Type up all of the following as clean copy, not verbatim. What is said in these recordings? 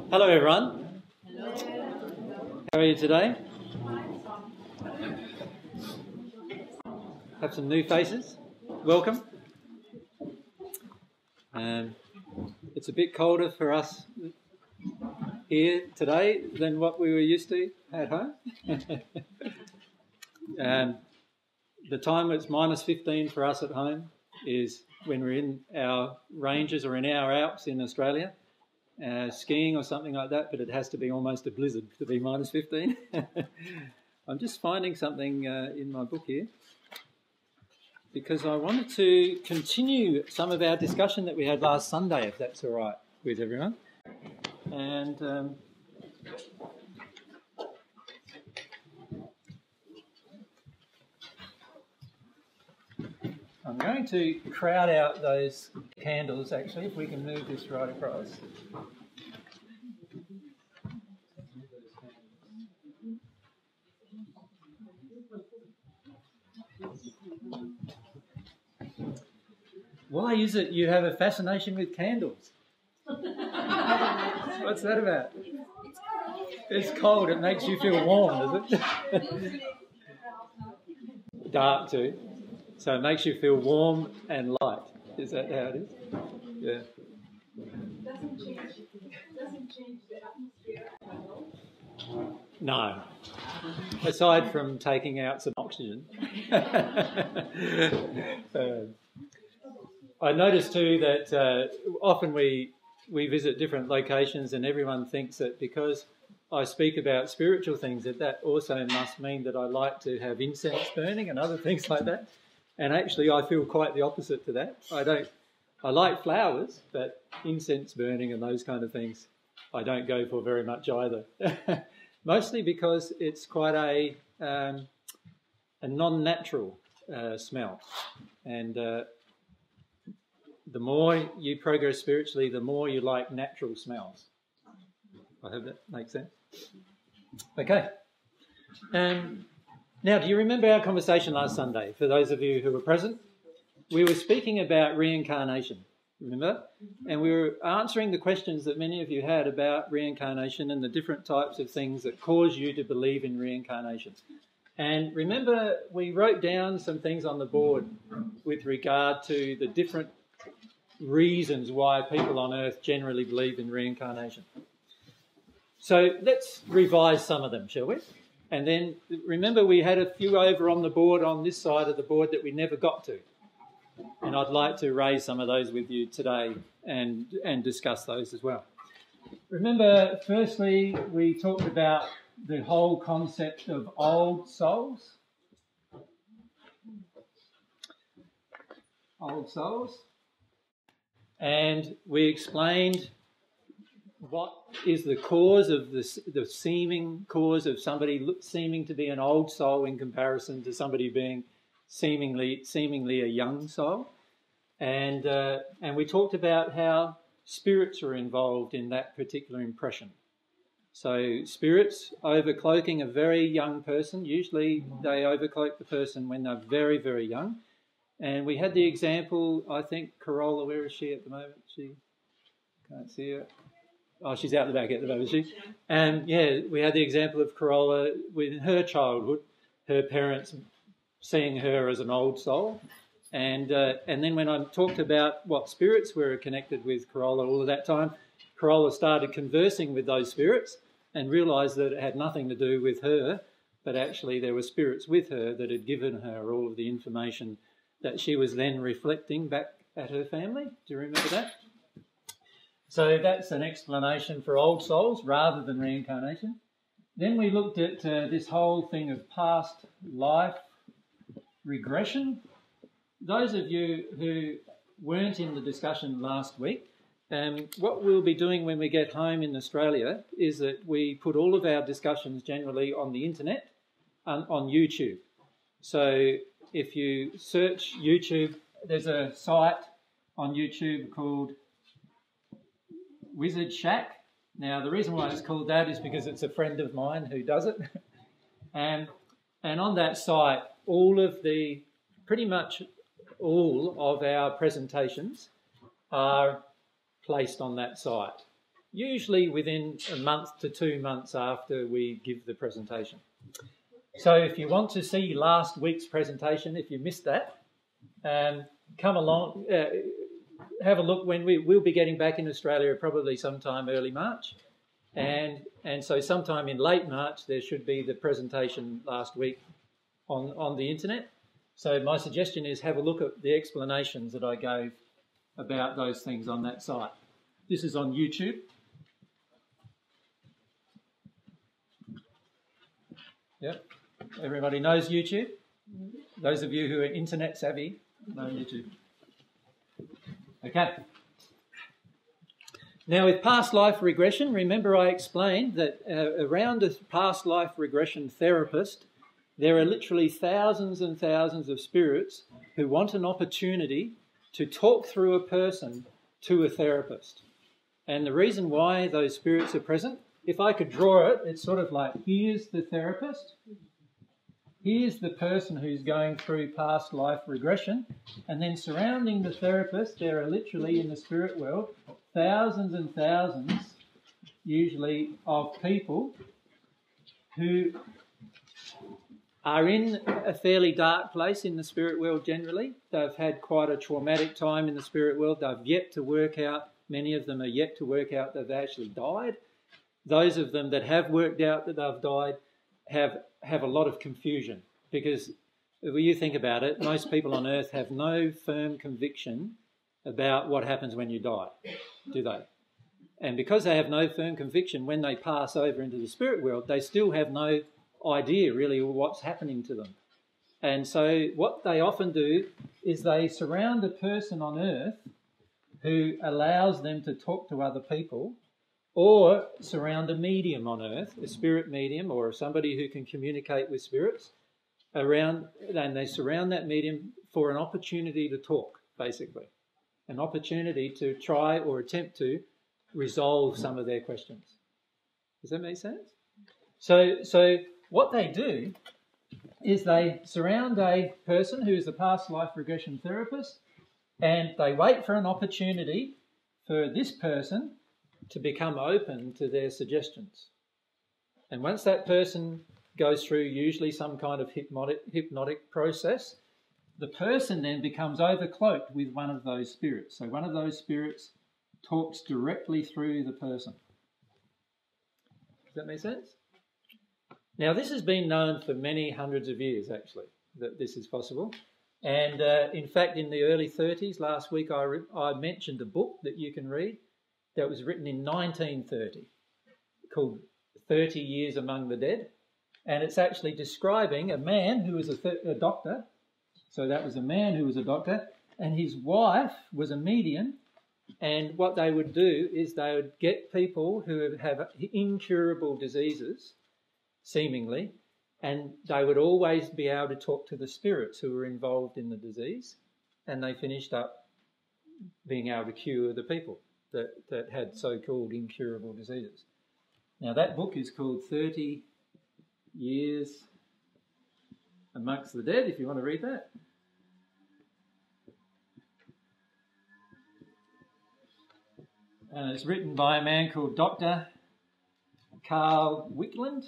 Hello everyone. Hello. How are you today? Have some new faces. Welcome. It's a bit colder for us here today than what we were used to at home. The time it's minus 15 for us at home is when we're in our ranges or in our Alps in Australia, skiing or something like that, but it has to be almost a blizzard to be minus 15. I'm just finding something in my book here because I wanted to continue some of our discussion that we had last Sunday, if that's all right with everyone. And I'm going to crowd out those candles, actually, if we can move this right across. Why is it you have a fascination with candles? What's that about? It's cold. It makes you feel warm, does it? Dark too. So it makes you feel warm and light. Is that how it is? Yeah. Doesn't change the atmosphere at all. No. Aside from taking out some oxygen. I noticed too that often we visit different locations and everyone thinks that because I speak about spiritual things that also must mean that I like to have incense burning and other things like that. And actually I feel quite the opposite to that. I like flowers, but incense burning and those kind of things I don't go for very much either. Mostly because it's quite a non-natural smell. And the more you progress spiritually, the more you like natural smells. I hope that makes sense. Okay. Now, do you remember our conversation last Sunday? For those of you who were present, we were speaking about reincarnation, remember? And we were answering the questions that many of you had about reincarnation and the different types of things that cause you to believe in reincarnation. And remember, we wrote down some things on the board with regard to the different reasons why people on Earth generally believe in reincarnation. So let's revise some of them, shall we? And then remember we had a few over on the board on this side of the board that we never got to. And I'd like to raise some of those with you today and discuss those as well. Remember, firstly, we talked about the whole concept of old souls. Old souls. And we explained what is the cause of the seeming cause of somebody seeming to be an old soul in comparison to somebody being seemingly a young soul. And we talked about how spirits are involved in that particular impression. So spirits overcloaking a very young person, usually they overcloak the person when they're very, very young. And we had the example, I think, Corolla, where is she at the moment? She can't see her. Oh, she's out the back at the moment, is she? And yeah, we had the example of Corolla with her childhood, her parents seeing her as an old soul. And then when I talked about what spirits were connected with Corolla all of that time, Corolla started conversing with those spirits and realised that it had nothing to do with her, but actually there were spirits with her that had given her all of the information that she was then reflecting back at her family. Do you remember that? So that's an explanation for old souls rather than reincarnation. Then we looked at this whole thing of past life regression. Those of you who weren't in the discussion last week, what we'll be doing when we get home in Australia is that we put all of our discussions generally on the internet, on YouTube. So if you search YouTube, there's a site on YouTube called Wizard Shack. Now, the reason why it's called that is because it's a friend of mine who does it. And on that site, pretty much all of our presentations are placed on that site. usually within a month to 2 months after we give the presentation. So if you want to see last week's presentation, if you missed that, come along, have a look when we'll be getting back in Australia probably sometime early March. And so sometime in late March there should be the presentation last week on the internet. So my suggestion is have a look at the explanations that I gave about those things on that site. This is on YouTube. Yep. Everybody knows YouTube? Those of you who are internet savvy know YouTube. Okay. Now with past life regression, remember I explained that around a past life regression therapist, there are literally thousands and thousands of spirits who want an opportunity to talk through a person to a therapist. And the reason why those spirits are present, if I could draw it, it's sort of like here's the therapist, here's the person who's going through past life regression, and then surrounding the therapist, there are literally in the spirit world thousands and thousands, usually, of people who are in a fairly dark place in the spirit world generally. They've had quite a traumatic time in the spirit world. They've yet to work out, many of them are yet to work out that they actually died. Those of them that have worked out that they've died have a lot of confusion, because when you think about it, most people on earth have no firm conviction about what happens when you die, do they? And because they have no firm conviction, when they pass over into the spirit world, they still have no idea really what's happening to them. And so what they often do is they surround a person on earth who allows them to talk to other people, or surround a medium on earth, a spirit medium or somebody who can communicate with spirits around, and they surround that medium for an opportunity to talk, basically. An opportunity to try or attempt to resolve some of their questions. Does that make sense? So what they do is they surround a person who is a past life regression therapist, and they wait for an opportunity for this person to become open to their suggestions. And once that person goes through usually some kind of hypnotic process, the person then becomes overcloaked with one of those spirits. So one of those spirits talks directly through the person. Does that make sense? Now, this has been known for many hundreds of years, actually, that this is possible. And in fact, in the early 30s, last week I mentioned a book that you can read that was written in 1930 called 30 Years Among the Dead. And it's actually describing a man who was a doctor. So that was a man who was a doctor, and his wife was a medium. And what they would do is they would get people who have incurable diseases, seemingly, and they would always be able to talk to the spirits who were involved in the disease, and they finished up being able to cure the people that had so-called incurable diseases. Now that book is called 30 Years Amongst the Dead, if you want to read that. And it's written by a man called Dr. Carl Wickland.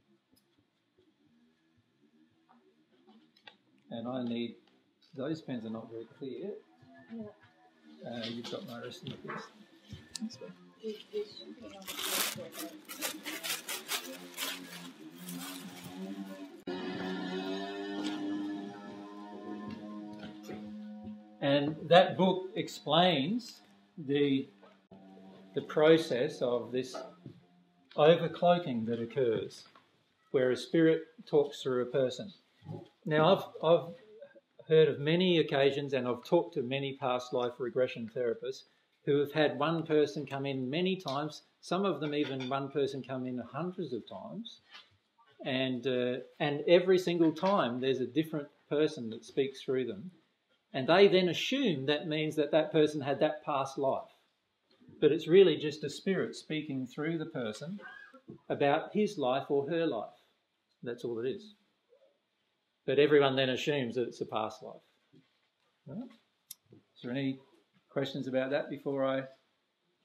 And I need, those pens are not very clear. Yeah. You've got my rest of the piece. And that book explains the process of this overcloaking that occurs, where a spirit talks through a person. Now, I've heard of many occasions, and I've talked to many past life regression therapists who have had one person come in many times, some of them even one person come in hundreds of times, and every single time there's a different person that speaks through them, and they then assume that means that that person had that past life. But it's really just a spirit speaking through the person about his life or her life. That's all it is. But everyone then assumes that it's a past life. Right? Is there any questions about that before I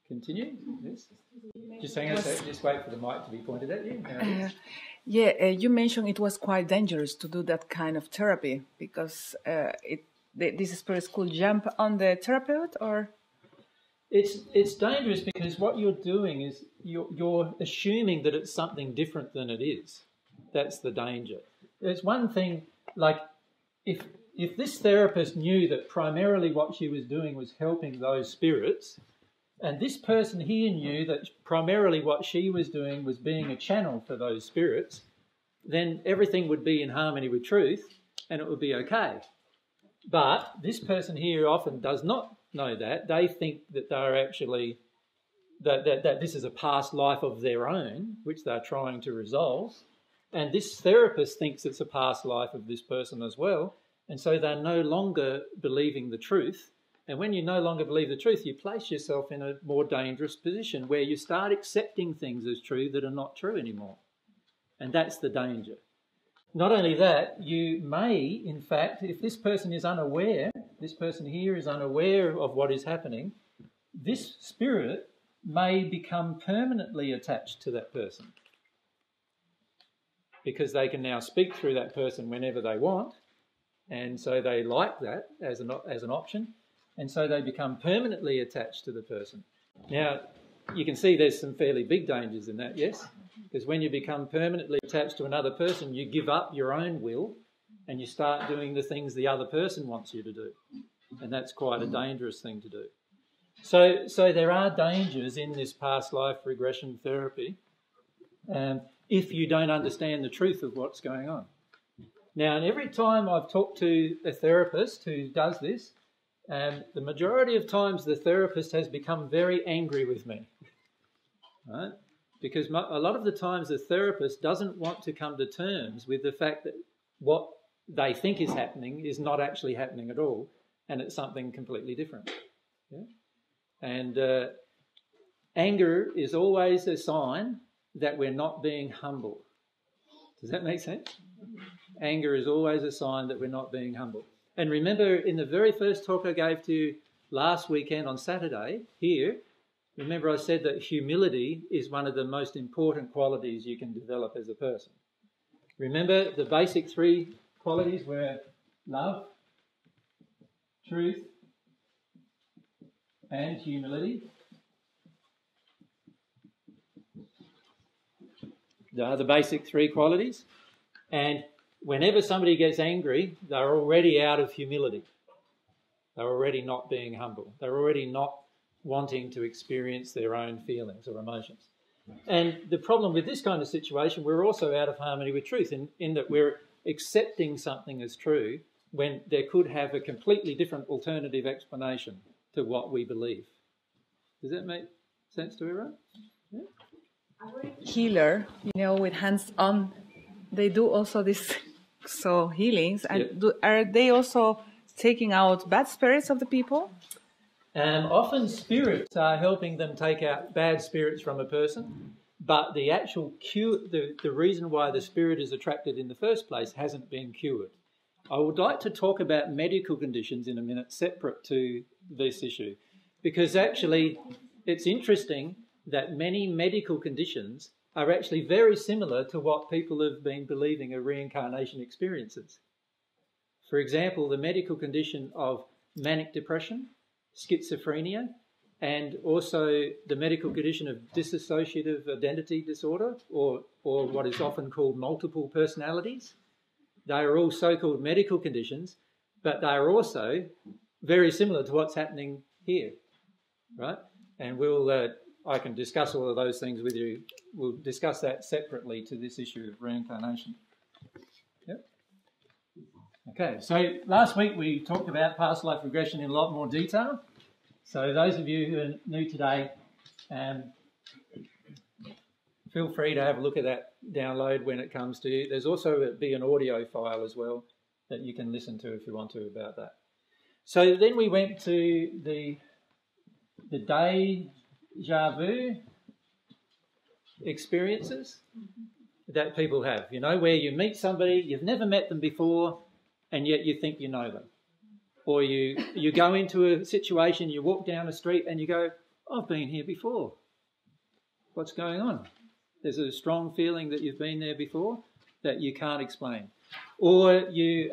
Continue. Yes. Just hang on a sec. Just wait for the mic to be pointed at you. You mentioned it was quite dangerous to do that kind of therapy because these spirits could jump on the therapist, or it's dangerous because what you're doing is you're assuming that it's something different than it is. That's the danger. There's one thing, like if this therapist knew that primarily what she was doing was helping those spirits, and this person here knew that primarily what she was doing was being a channel for those spirits, then everything would be in harmony with truth and it would be okay. But this person here often does not know that. They think that they're actually, that this is a past life of their own, which they're trying to resolve. And this therapist thinks it's a past life of this person as well. And so they're no longer believing the truth. And when you no longer believe the truth, you place yourself in a more dangerous position where you start accepting things as true that are not true anymore. And that's the danger. Not only that, you may, in fact, if this person is unaware, this person here is unaware of what is happening, this spirit may become permanently attached to that person because they can now speak through that person whenever they want, and so they like that as an option, and so they become permanently attached to the person. Now, you can see there's some fairly big dangers in that, yes? Because when you become permanently attached to another person, you give up your own will and you start doing the things the other person wants you to do. And that's quite a dangerous thing to do. So there are dangers in this past life regression therapy if you don't understand the truth of what's going on. Now, and every time I've talked to a therapist who does this, the majority of times the therapist has become very angry with me, right? Because a lot of the times the therapist doesn't want to come to terms with the fact that what they think is happening is not actually happening at all, and it's something completely different. Yeah? And anger is always a sign that we're not being humble. Does that make sense? Anger is always a sign that we're not being humble. And remember, in the very first talk I gave to you last weekend on Saturday here, remember I said that humility is one of the most important qualities you can develop as a person. Remember, the basic three qualities were love, truth, and humility. They are the basic three qualities. And whenever somebody gets angry, they're already out of humility. They're already not being humble. They're already not wanting to experience their own feelings or emotions. And the problem with this kind of situation, we're also out of harmony with truth in that we're accepting something as true when there could have a completely different alternative explanation to what we believe. Does that make sense to everyone? Yeah? Healer, with hands on, they do also this healings, and are they also taking out bad spirits of the people? Often spirits are helping them take out bad spirits from a person, but the actual cure, the reason why the spirit is attracted in the first place hasn't been cured. I would like to talk about medical conditions in a minute, separate to this issue, because actually it's interesting that many medical conditions are actually very similar to what people have been believing are reincarnation experiences. For example, the medical condition of manic depression, schizophrenia, and also the medical condition of dissociative identity disorder, or what is often called multiple personalities. They are all so-called medical conditions, but they are also very similar to what's happening here, right? And I can discuss all of those things with you. We'll discuss that separately to this issue of reincarnation. Yep. Okay, so last week we talked about past life regression in a lot more detail. So those of you who are new today, feel free to have a look at that download when it comes to you. There's also be an audio file as well that you can listen to if you want to about that. So then we went to the déjà vu experiences that people have, where you meet somebody, you've never met them before, and yet you think you know them. Or you go into a situation, you walk down the street and you go, I've been here before. What's going on? There's a strong feeling that you've been there before that you can't explain. Or you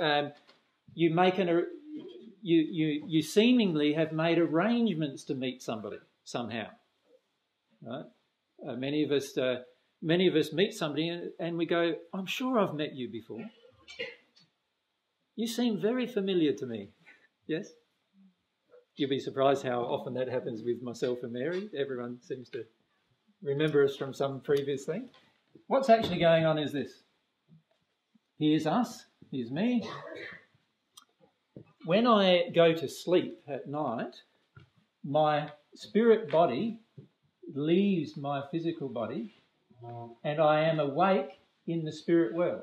seemingly have made arrangements to meet somebody somehow. Right? Many of us meet somebody and we go, I'm sure I've met you before. You seem very familiar to me. Yes? You'll be surprised how often that happens with myself and Mary. Everyone seems to remember us from some previous thing. What's actually going on is this. Here's us. Here's me. When I go to sleep at night, my spirit body leaves my physical body and I am awake in the spirit world.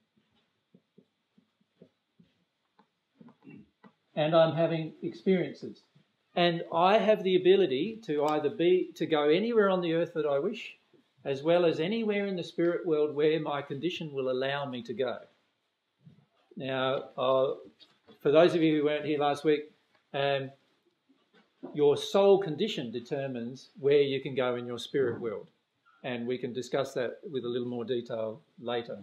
And I'm having experiences. And I have the ability to either go anywhere on the earth that I wish, as well as anywhere in the spirit world where my condition will allow me to go. Now, for those of you who weren't here last week, your soul condition determines where you can go in your spirit world. And we can discuss that with a little more detail later.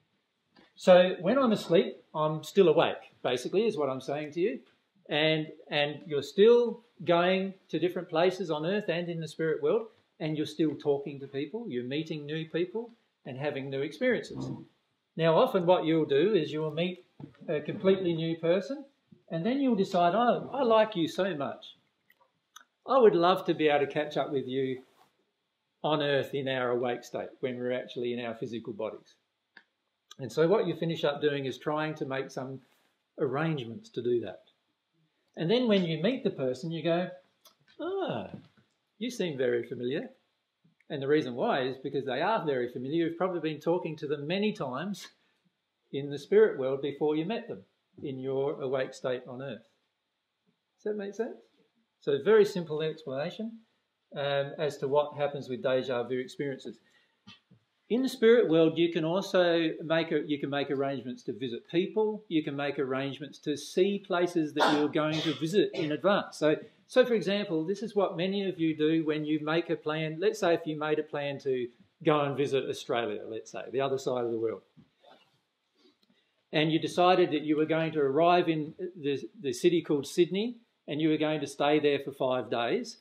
So when I'm asleep, I'm still awake, basically, is what I'm saying to you. And you're still going to different places on earth and in the spirit world, and you're still talking to people, you're meeting new people and having new experiences. Now, often what you'll do is you'll meet a completely new person, and then you'll decide, oh, I like you so much. I would love to be able to catch up with you on earth in our awake state when we're actually in our physical bodies. And so what you finish up doing is trying to make some arrangements to do that. And then when you meet the person, you go, you seem very familiar. And the reason why is because they are very familiar. You've probably been talking to them many times in the spirit world before you met them in your awake state on earth. Does that make sense? So a very simple explanation as to what happens with deja vu experiences. In the spirit world, you can also make arrangements to visit people. You can make arrangements to see places that you're going to visit in advance. So for example, this is what many of you do when you make a plan. Let's say if you made a plan to go and visit Australia, let's say, the other side of the world. And you decided that you were going to arrive in the city called Sydney and you were going to stay there for 5 days,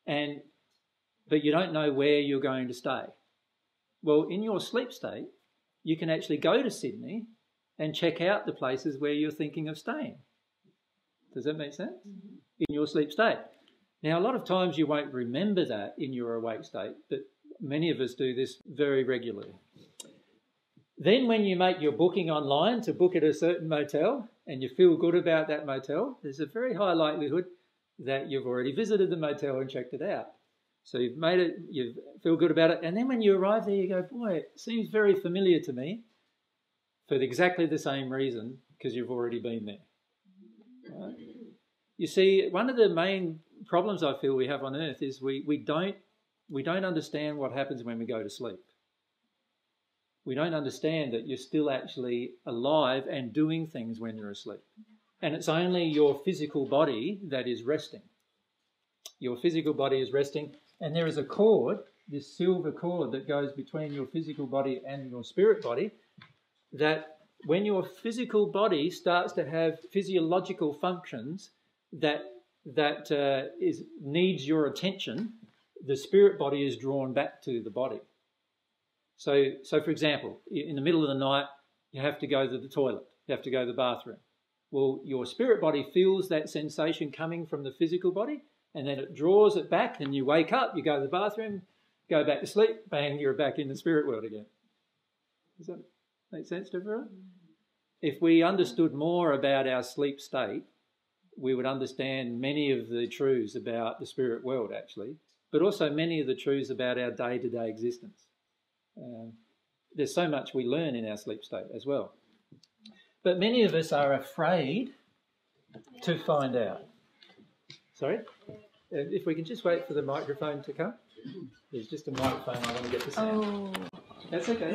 but you don't know where you're going to stay. Well, in your sleep state, you can actually go to Sydney and check out the places where you're thinking of staying. Does that make sense? Mm-hmm. In your sleep state. Now, a lot of times you won't remember that in your awake state, but many of us do this very regularly. Then when you make your booking online to book at a certain motel and you feel good about that motel, there's a very high likelihood that you've already visited the motel and checked it out. So you've made it, you feel good about it, and then when you arrive there, you go, boy, it seems very familiar to me for exactly the same reason, because you've already been there. Right? You see, one of the main problems I feel we have on earth is we don't understand what happens when we go to sleep. We don't understand that you're still actually alive and doing things when you're asleep. And it's only your physical body that is resting. Your physical body is resting. And there is a cord, this silver cord that goes between your physical body and your spirit body, that when your physical body starts to have physiological functions that needs your attention, the spirit body is drawn back to the body. So for example, in the middle of the night, you have to go to the toilet, you have to go to the bathroom. Well, your spirit body feels that sensation coming from the physical body, and then it draws it back and you wake up, you go to the bathroom, go back to sleep, bang, you're back in the spirit world again. Does that make sense to everyone? If we understood more about our sleep state, we would understand many of the truths about the spirit world, actually, but also many of the truths about our day-to-day existence. There's so much we learn in our sleep state as well. But many of us are afraid to find out. Sorry? If we can just wait for the microphone to come. There's just a microphone I want to get the sound. Oh. That's okay.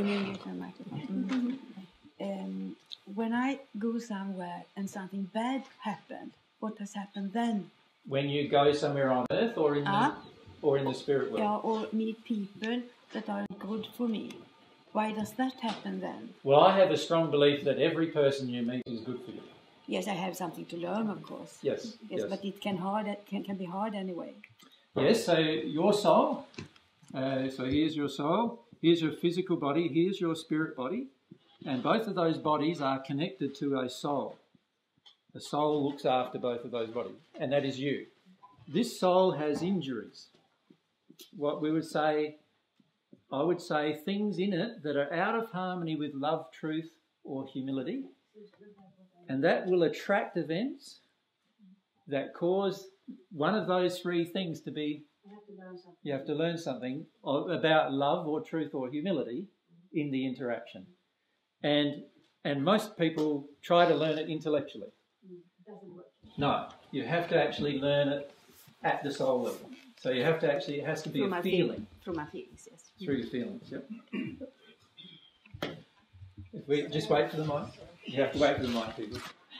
When I go somewhere and something bad happened, what has happened then? When you go somewhere on earth or in or in the spirit world. Yeah, or meet people that are good for me. Why does that happen then? Well, I have a strong belief that every person you meet is good for you. Yes, I have something to learn, of course. Yes. But it can be hard anyway. Yes, so your soul, so here's your soul, here's your physical body, here's your spirit body, and both of those bodies are connected to a soul. The soul looks after both of those bodies, and that is you. This soul has injuries. What we would say, I would say things in it that are out of harmony with love, truth, or humility, and that will attract events that cause one of those three things to be, you have to learn something about love or truth or humility in the interaction. And most people try to learn it intellectually. No, you have to actually learn it at the soul level. So you have to actually, it has to be a feeling. Through my feelings, yes. Through your feelings, yep. If we just wait for the mic. You have to wait for the mic, people.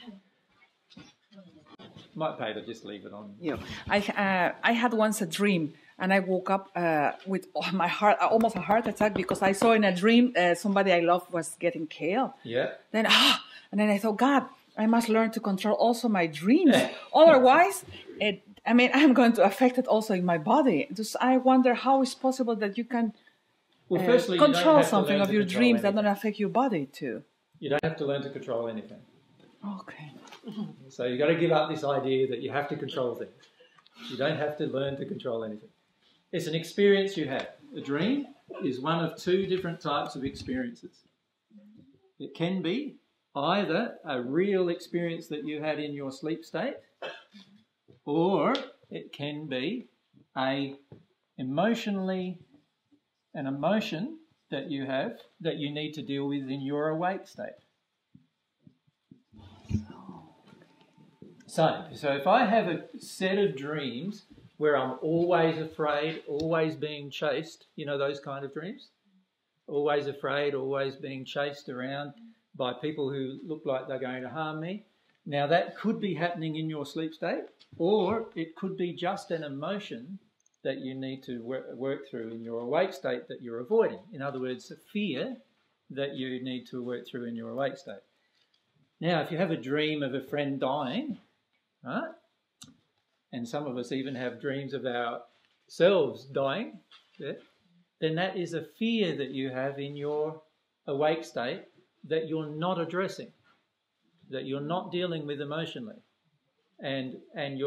Might pay to just leave it on. Yeah, I had once a dream, and I woke up with my heart, almost a heart attack, because I saw in a dream somebody I loved was getting killed. Yeah. Then and then I thought, God, I must learn to control also my dreams. Otherwise, I'm going to affect it also in my body. Just, I wonder how it's possible that you can firstly, control something of your dreams that don't affect your body too. You don't have to learn to control anything. Okay. So you've got to give up this idea that you have to control things. You don't have to learn to control anything. It's an experience you have. A dream is one of two different types of experiences. It can be either a real experience that you had in your sleep state, or it can be an emotion that you have that you need to deal with in your awake state. So if I have a set of dreams where I'm always afraid, always being chased, you know those kind of dreams? Always afraid, always being chased around by people who look like they're going to harm me. Now that could be happening in your sleep state, or it could be just an emotion that you need to work through in your awake state that you're avoiding. In other words, a fear that you need to work through in your awake state. Now, if you have a dream of a friend dying, right, and some of us even have dreams of ourselves dying, yeah, then that is a fear that you have in your awake state that you're not addressing, that you're not dealing with emotionally. And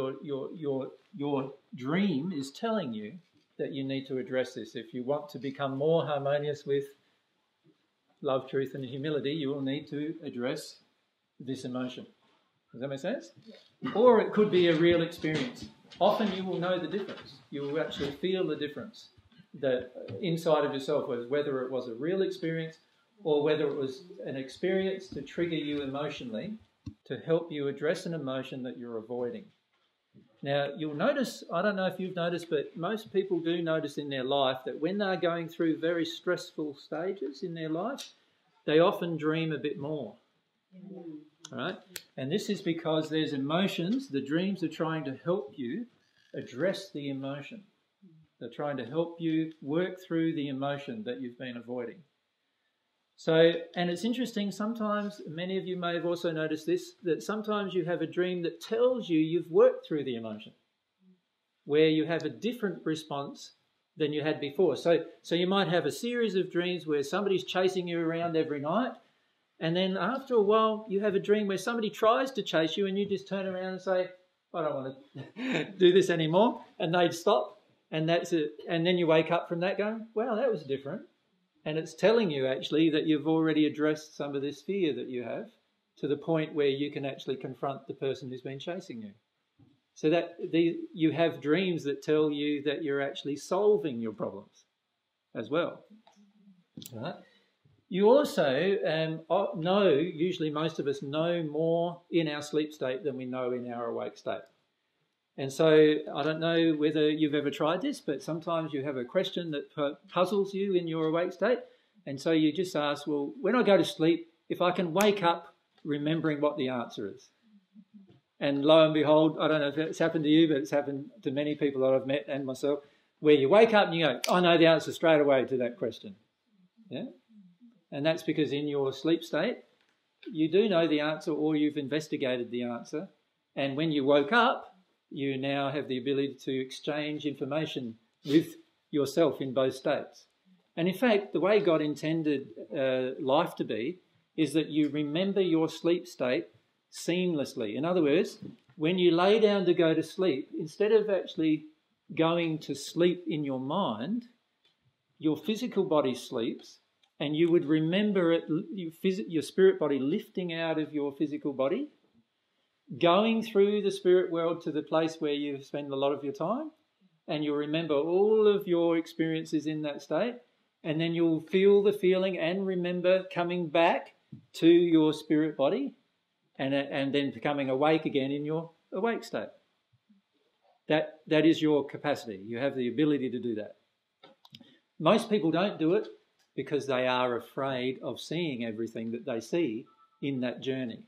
your dream is telling you that you need to address this. If you want to become more harmonious with love, truth, and humility, you will need to address this emotion. Does that make sense? Yeah. Or it could be a real experience. Often you will know the difference. You will actually feel the difference that inside of yourself, whether it was a real experience or whether it was an experience to trigger you emotionally to help you address an emotion that you're avoiding. Now, you'll notice, I don't know if you've noticed, but most people do notice in their life that when they're going through very stressful stages in their life, they often dream a bit more. Right? And this is because there's emotions. The dreams are trying to help you address the emotion. They're trying to help you work through the emotion that you've been avoiding. So, and it's interesting, sometimes, many of you may have also noticed this, that sometimes you have a dream that tells you you've worked through the emotion, where you have a different response than you had before. So you might have a series of dreams where somebody's chasing you around every night, and then after a while you have a dream where somebody tries to chase you and you just turn around and say, I don't want to do this anymore, and they'd stop, and that's it. And then you wake up from that going, wow, that was different. And it's telling you actually that you've already addressed some of this fear that you have to the point where you can actually confront the person who's been chasing you. So that you have dreams that tell you that you're actually solving your problems as well. Right? You also know, usually most of us know more in our sleep state than we know in our awake state. And so I don't know whether you've ever tried this, but sometimes you have a question that puzzles you in your awake state. And so you just ask, well, when I go to sleep, if I can wake up remembering what the answer is. And lo and behold, I don't know if it's happened to you, but it's happened to many people that I've met and myself. where you wake up and you go, I know the answer straight away to that question. Yeah? And that's because in your sleep state, you do know the answer or you've investigated the answer. And when you woke up, you now have the ability to exchange information with yourself in both states. And in fact, the way God intended life to be is that you remember your sleep state seamlessly. In other words, when you lay down to go to sleep, instead of actually going to sleep in your mind, your physical body sleeps, and you would remember it, your spirit body lifting out of your physical body, going through the spirit world to the place where you spend a lot of your time, and you'll remember all of your experiences in that state, and then you'll feel the feeling and remember coming back to your spirit body and then becoming awake again in your awake state. That is your capacity. You have the ability to do that. Most people don't do it because they are afraid of seeing everything that they see in that journey.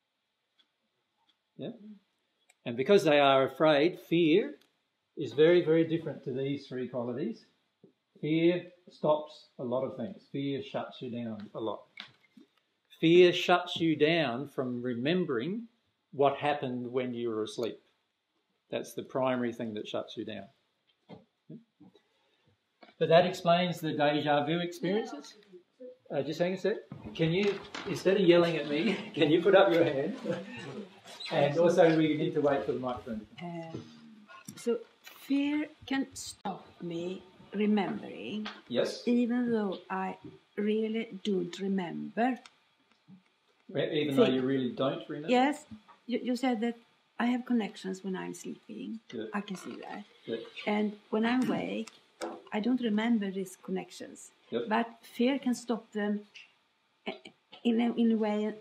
Yeah? And because they are afraid, fear is very, very different to these three qualities. Fear stops a lot of things. Fear shuts you down a lot. Fear shuts you down from remembering what happened when you were asleep. That's the primary thing that shuts you down. But that explains the deja vu experiences. Just hang a sec. Can you, instead of yelling at me, can you put up your hand? And also we need to wait for the microphone. So fear can stop me remembering. Yes. Even though I really don't remember. Even though you really don't remember? Yes. You said that I have connections when I'm sleeping. Good. I can see that. Good. And when I'm awake, I don't remember these connections. Yep. But fear can stop them in a way,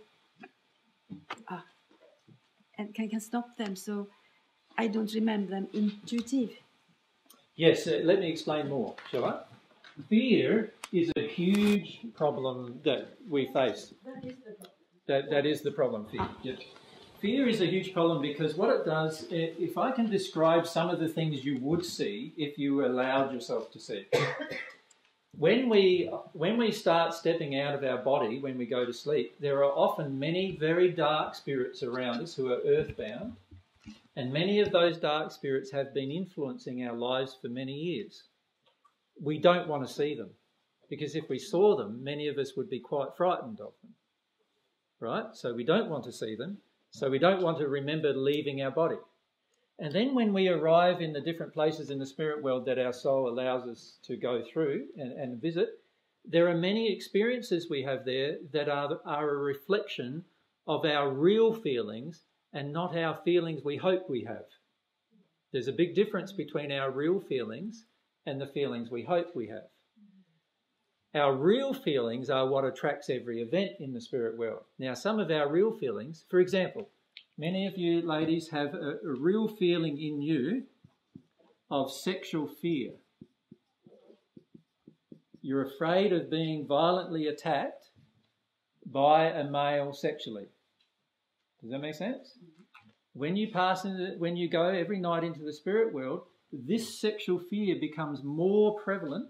and can stop them so I don't remember them intuitive. Yes, let me explain more, shall I? Fear is a huge problem that we face. That is the problem, fear. Yes. Fear is a huge problem because what it does, if I can describe some of the things you would see if you allowed yourself to see. When we start stepping out of our body, when we go to sleep, there are often many very dark spirits around us who are earthbound, and many of those dark spirits have been influencing our lives for many years. We don't want to see them because if we saw them, many of us would be quite frightened of them. Right? So we don't want to see them. So we don't want to remember leaving our body. And then when we arrive in the different places in the spirit world that our soul allows us to go through and visit, there are many experiences we have there that are a reflection of our real feelings and not our feelings we hope we have. There's a big difference between our real feelings and the feelings we hope we have. Our real feelings are what attracts every event in the spirit world. Now, some of our real feelings, for example, many of you ladies have a real feeling in you of sexual fear. You're afraid of being violently attacked by a male sexually. Does that make sense? When you go every night into the spirit world, this sexual fear becomes more prevalent,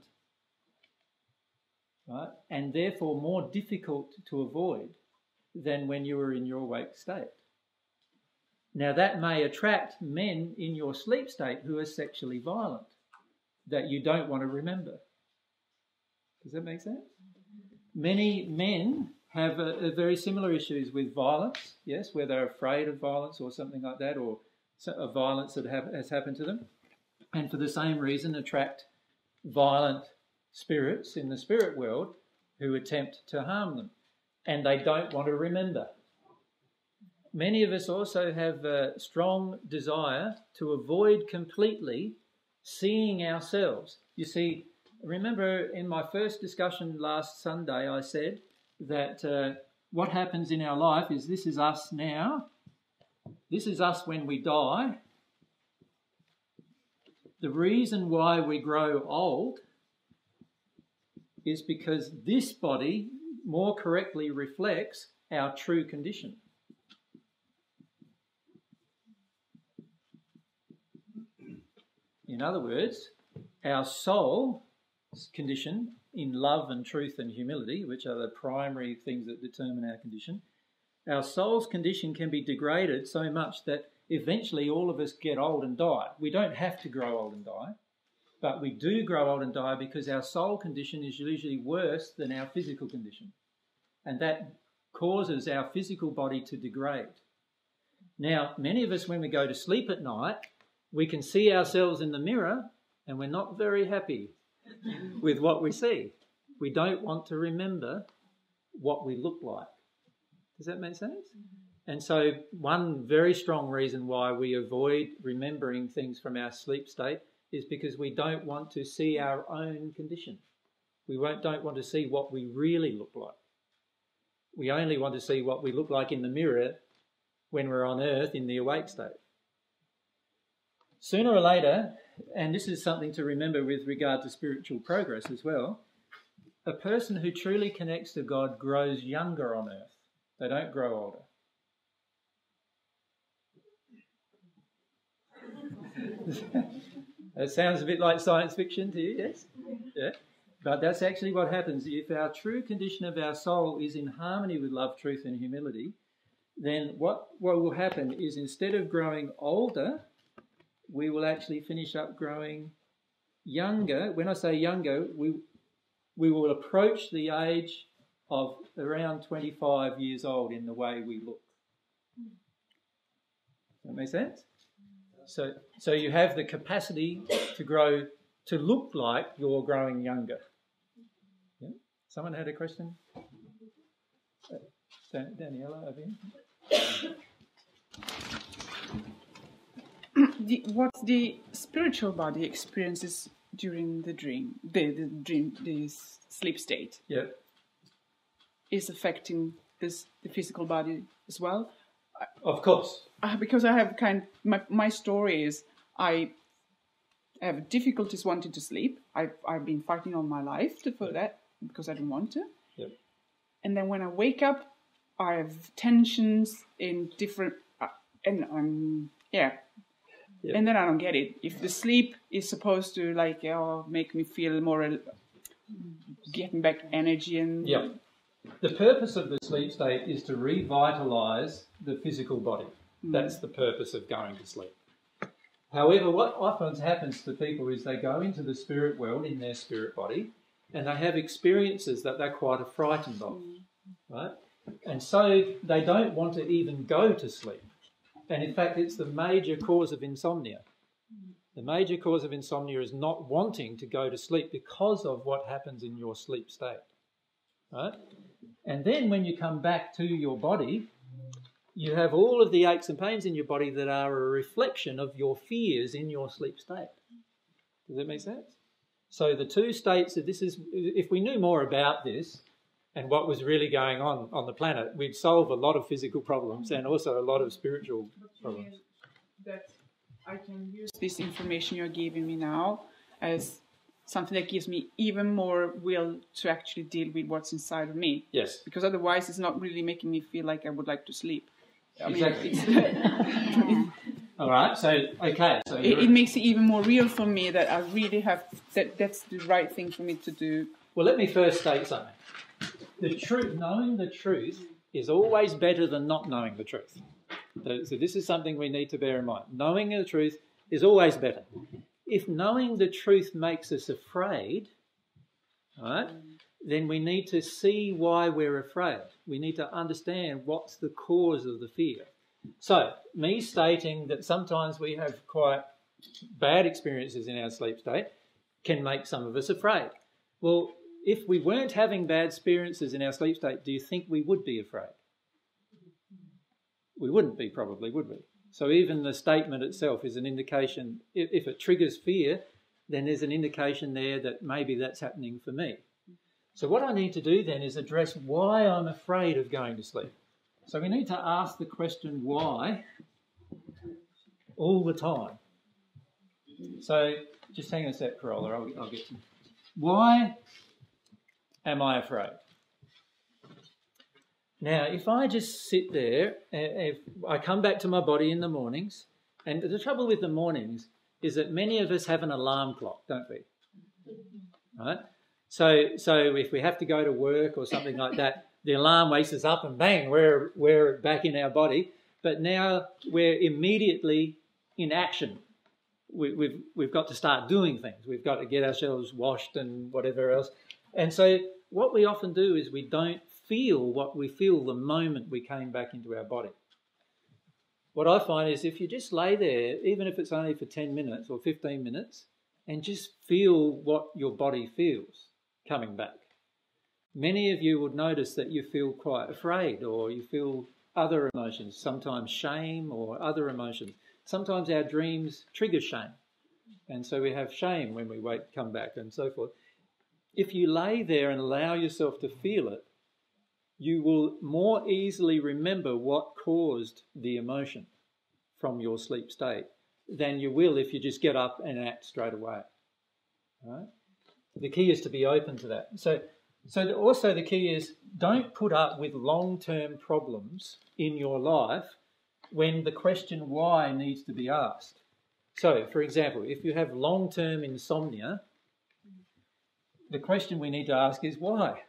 right, and therefore more difficult to avoid than when you were in your awake state. Now that may attract men in your sleep state who are sexually violent that you don't want to remember. Does that make sense? Many men have a very similar issues with violence, yes, where they're afraid of violence or something like that, or a violence that has happened to them, and for the same reason attract violent spirits in the spirit world who attempt to harm them, and they don't want to remember. Many of us also have a strong desire to avoid completely seeing ourselves. You see, remember in my first discussion last Sunday I said that what happens in our life is this is us now, this is us when we die. The reason why we grow old is because this body more correctly reflects our true condition. In other words, our soul condition in love and truth and humility, which are the primary things that determine our condition, our soul's condition can be degraded so much that eventually all of us get old and die. We don't have to grow old and die, but we do grow old and die because our soul condition is usually worse than our physical condition. And that causes our physical body to degrade. Now, many of us, when we go to sleep at night, we can see ourselves in the mirror and we're not very happy with what we see. We don't want to remember what we look like. Does that make sense? And so one very strong reason why we avoid remembering things from our sleep state is because we don't want to see our own condition. We don't want to see what we really look like. We only want to see what we look like in the mirror when we're on earth in the awake state. Sooner or later, and this is something to remember with regard to spiritual progress as well, a person who truly connects to God grows younger on earth. They don't grow older. That sounds a bit like science fiction to you, yes? Yeah. But that's actually what happens. If our true condition of our soul is in harmony with love, truth and humility, then what will happen is instead of growing older, we will actually finish up growing younger. When I say younger, we will approach the age of around 25 years old in the way we look. Does that make sense? So you have the capacity to grow, to look like you're growing younger. Yeah? Someone had a question? Daniela, over here. What the spiritual body experiences during the dream, the sleep state, Yeah. is affecting the physical body as well. Of course. Because I have my story is I have difficulties wanting to sleep. I've been fighting all my life for that because I didn't want to. Yep. And then when I wake up, I have tensions in different Yep. And then I don't get it. If the sleep is supposed to make me feel more getting back energy and the purpose of the sleep state is to revitalise the physical body. That's the purpose of going to sleep. However, what often happens to people is they go into the spirit world in their spirit body and they have experiences that they're quite frightened of, right? And so they don't want to even go to sleep. And in fact, it's the major cause of insomnia. The major cause of insomnia is not wanting to go to sleep because of what happens in your sleep state, right? And then when you come back to your body, you have all of the aches and pains in your body that are a reflection of your fears in your sleep state. Does that make sense? So the two states, if we knew more about this and what was really going on the planet, we'd solve a lot of physical problems and also a lot of spiritual problems. That I can use this information you're giving me now as something that gives me even more will to actually deal with what's inside of me. Yes. Because otherwise it's not really making me feel like I would like to sleep. Exactly. All right. So, okay. So it makes it even more real for me that I really have, that's the right thing for me to do. Well, let me first state something. Knowing the truth is always better than not knowing the truth. So this is something we need to bear in mind. Knowing the truth is always better. If knowing the truth makes us afraid, right, then we need to see why we're afraid. We need to understand what's the cause of the fear. So, me stating that sometimes we have quite bad experiences in our sleep state can make some of us afraid. Well, if we weren't having bad experiences in our sleep state, do you think we would be afraid? We wouldn't be, probably, would we? So even the statement itself is an indication. If it triggers fear, then there's an indication there that maybe that's happening for me. So what I need to do then is address why I'm afraid of going to sleep. So we need to ask the question why all the time. So just hang on a sec, Carola, I'll get to you. Why am I afraid? Now, if I just sit there, if I come back to my body in the mornings, and the trouble with the mornings is that many of us have an alarm clock, don't we? right? So if we have to go to work or something like that, the alarm wakes us up and bang, we're back in our body. But now we're immediately in action. We've got to start doing things. We've got to get ourselves washed and whatever else. And so what we often do is we don't feel what we feel the moment we came back into our body. What I find is if you just lay there, even if it's only for 10 minutes or 15 minutes, and just feel what your body feels coming back. Many of you would notice that you feel quite afraid, or you feel other emotions, sometimes shame or other emotions. Sometimes our dreams trigger shame, and so we have shame when we come back and so forth. If you lay there and allow yourself to feel it, you will more easily remember what caused the emotion from your sleep state than you will if you just get up and act straight away. Right? The key is to be open to that. So also the key is don't put up with long-term problems in your life when the question why needs to be asked. So, for example, if you have long-term insomnia, the question we need to ask is why?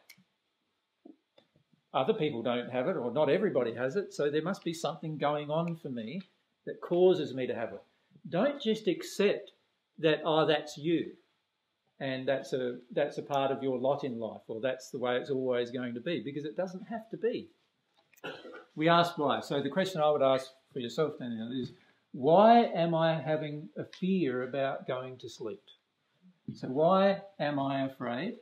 Other people don't have it, or not everybody has it, so there must be something going on for me that causes me to have it. Don't just accept that, oh, that's you, and that's a part of your lot in life, or that's the way it's always going to be, because it doesn't have to be. We ask why. So the question I would ask for yourself, Danielle, is why am I having a fear about going to sleep? So why am I afraid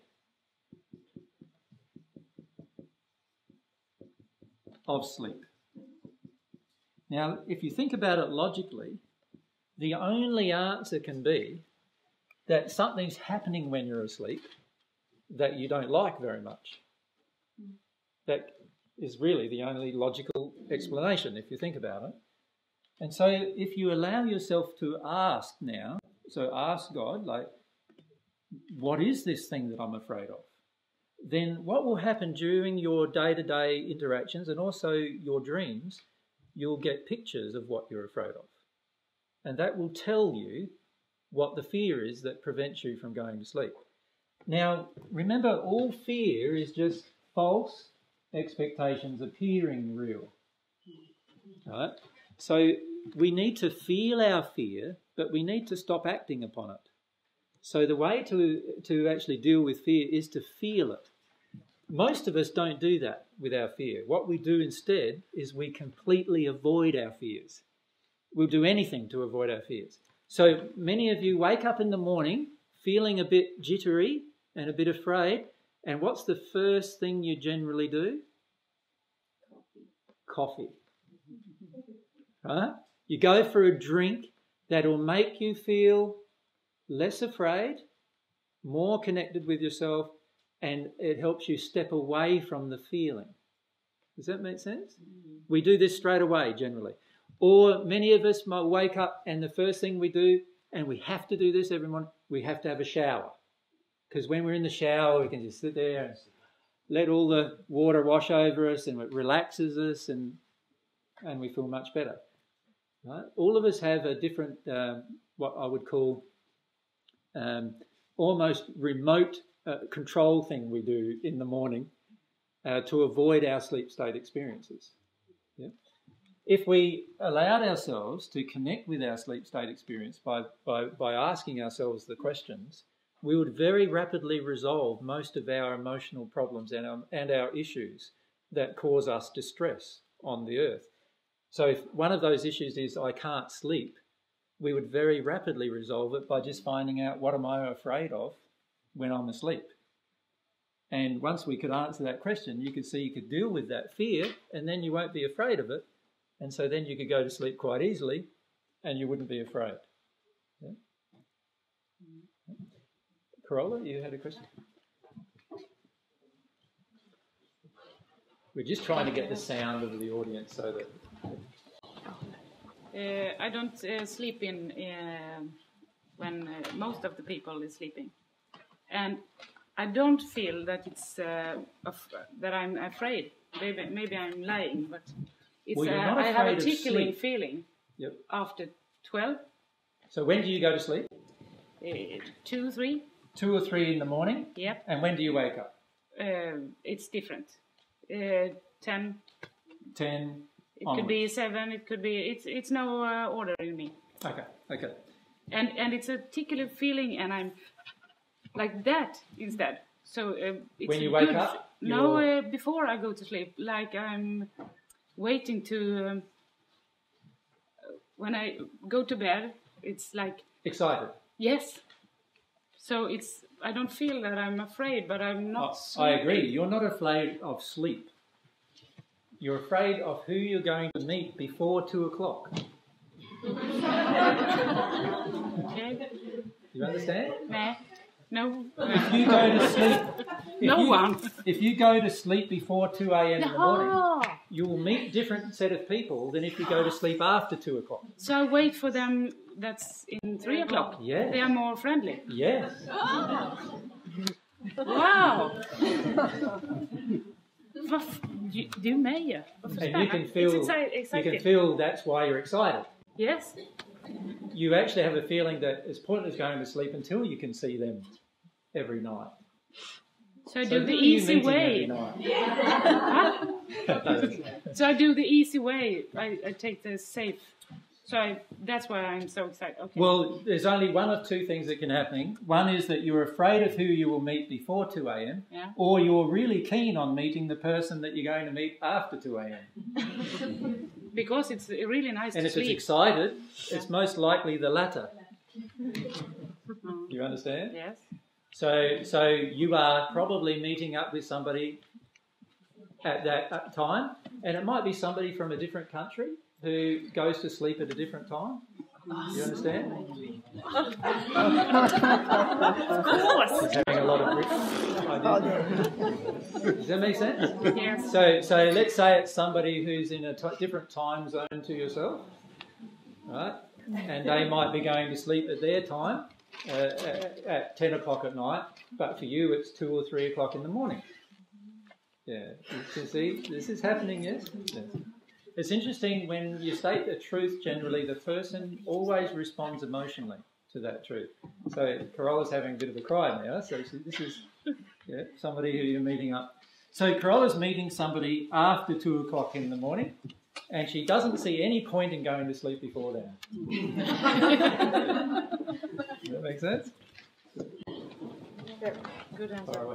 of sleep? Now, if you think about it logically, the only answer can be that something's happening when you're asleep that you don't like very much. That is really the only logical explanation if you think about it. And so if you allow yourself to ask now, so ask God, like, what is this thing that I'm afraid of? Then what will happen during your day-to-day interactions and also your dreams, you'll get pictures of what you're afraid of. And that will tell you what the fear is that prevents you from going to sleep. Now, remember, all fear is just false expectations appearing real. Right? So we need to feel our fear, but we need to stop acting upon it. So the way to actually deal with fear is to feel it. Most of us don't do that with our fear. What we do instead is we completely avoid our fears. We'll do anything to avoid our fears. So many of you wake up in the morning feeling a bit jittery and a bit afraid, and what's the first thing you generally do? Coffee. Right? You go for a drink that will make you feel less afraid, more connected with yourself, and it helps you step away from the feeling. Does that make sense? We do this straight away generally. Or many of us might wake up and the first thing we do, and we have to do this every morning, we have to have a shower. Because when we're in the shower, we can just sit there and let all the water wash over us, and it relaxes us, and we feel much better. Right? All of us have a different, what I would call almost remote control thing we do in the morning to avoid our sleep state experiences. Yeah? If we allowed ourselves to connect with our sleep state experience by asking ourselves the questions, we would very rapidly resolve most of our emotional problems and our issues that cause us distress on the earth. So if one of those issues is I can't sleep, we would very rapidly resolve it by just finding out what am I afraid of when I'm asleep. And once we could answer that question, you could see you could deal with that fear, and then you won't be afraid of it. And so then you could go to sleep quite easily and you wouldn't be afraid. Yeah? Carola, you had a question? We're just trying to get the sound of the audience so that... I don't sleep in when most of the people is sleeping. And I don't feel that it's that I'm afraid. Maybe I'm lying, but it's I have a tickling feeling after 12. So when do you go to sleep? 2, 3. 2 or 3 in the morning? Yep. And when do you wake up? It's different. 10. 10. It could be 7. It could be. It's no order in me. Okay. And it's a particular feeling, and I'm like that instead. So it's when you wake up? No, before I go to sleep, like I'm waiting to. When I go to bed, it's like excited. Yes. So it's. I don't feel that I'm afraid, but I'm not. I agree. You're not afraid of sleep. You're afraid of who you're going to meet before 2 o'clock. Okay. You understand? No. If you go to sleep, if you go to sleep before 2 a.m. in the morning, you will meet different set of people than if you go to sleep after 2 o'clock. So I wait for them. That's in 3 o'clock. Yes. They are more friendly. Yes. Wow. Du mejer. And you can feel that's why you're excited. Yes. You actually have a feeling that it's pointless going to sleep until you can see them every night. So I do the easy way. So I do the easy way. I take the safe. So that's why I'm so excited. Okay. Well, there's only one of two things that can happen. One is that you're afraid of who you will meet before 2 a.m. Yeah. Or you're really keen on meeting the person that you're going to meet after 2 a.m. Because it's really nice and to if sleep. it's excited, it's most likely the latter. You understand? Yes. So you are probably meeting up with somebody at that time, and it might be somebody from a different country who goes to sleep at a different time. You understand? Of course. He's having a lot of Does that make sense? Yes. So let's say it's somebody who's in a different time zone to yourself, right? And they might be going to sleep at their time at 10 o'clock at night, but for you it's 2 or 3 o'clock in the morning. Yeah, you can see this is happening, yes? Yes. It's interesting when you state the truth, generally the person always responds emotionally to that truth. So Corolla's having a bit of a cry now, so this is somebody who you're meeting up. So Corolla's meeting somebody after 2 o'clock in the morning, and she doesn't see any point in going to sleep before then. Does that make sense? Good answer. Far away.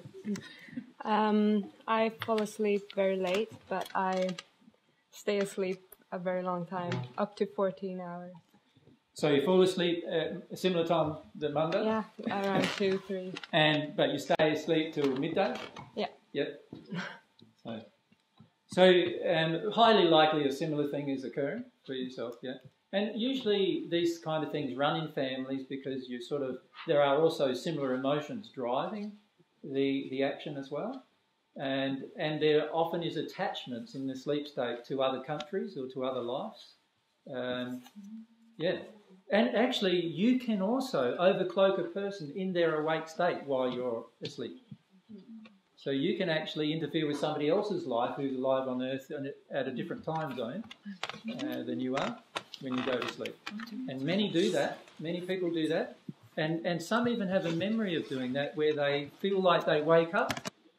I fall asleep very late, but I stay asleep a very long time, up to 14 hours. So you fall asleep at a similar time than Monday? Yeah, around 2, 3. But you stay asleep till midday? Yeah. Yep. So highly likely a similar thing is occurring for yourself, yeah. And usually these kind of things run in families because there are also similar emotions driving the action as well. And there often is attachments in the sleep state to other countries or to other lives. And actually you can also overcloak a person in their awake state while you're asleep. So you can actually interfere with somebody else's life who's alive on Earth at a different time zone than you are when you go to sleep. And many do that. Many people do that. And some even have a memory of doing that where they feel like they wake up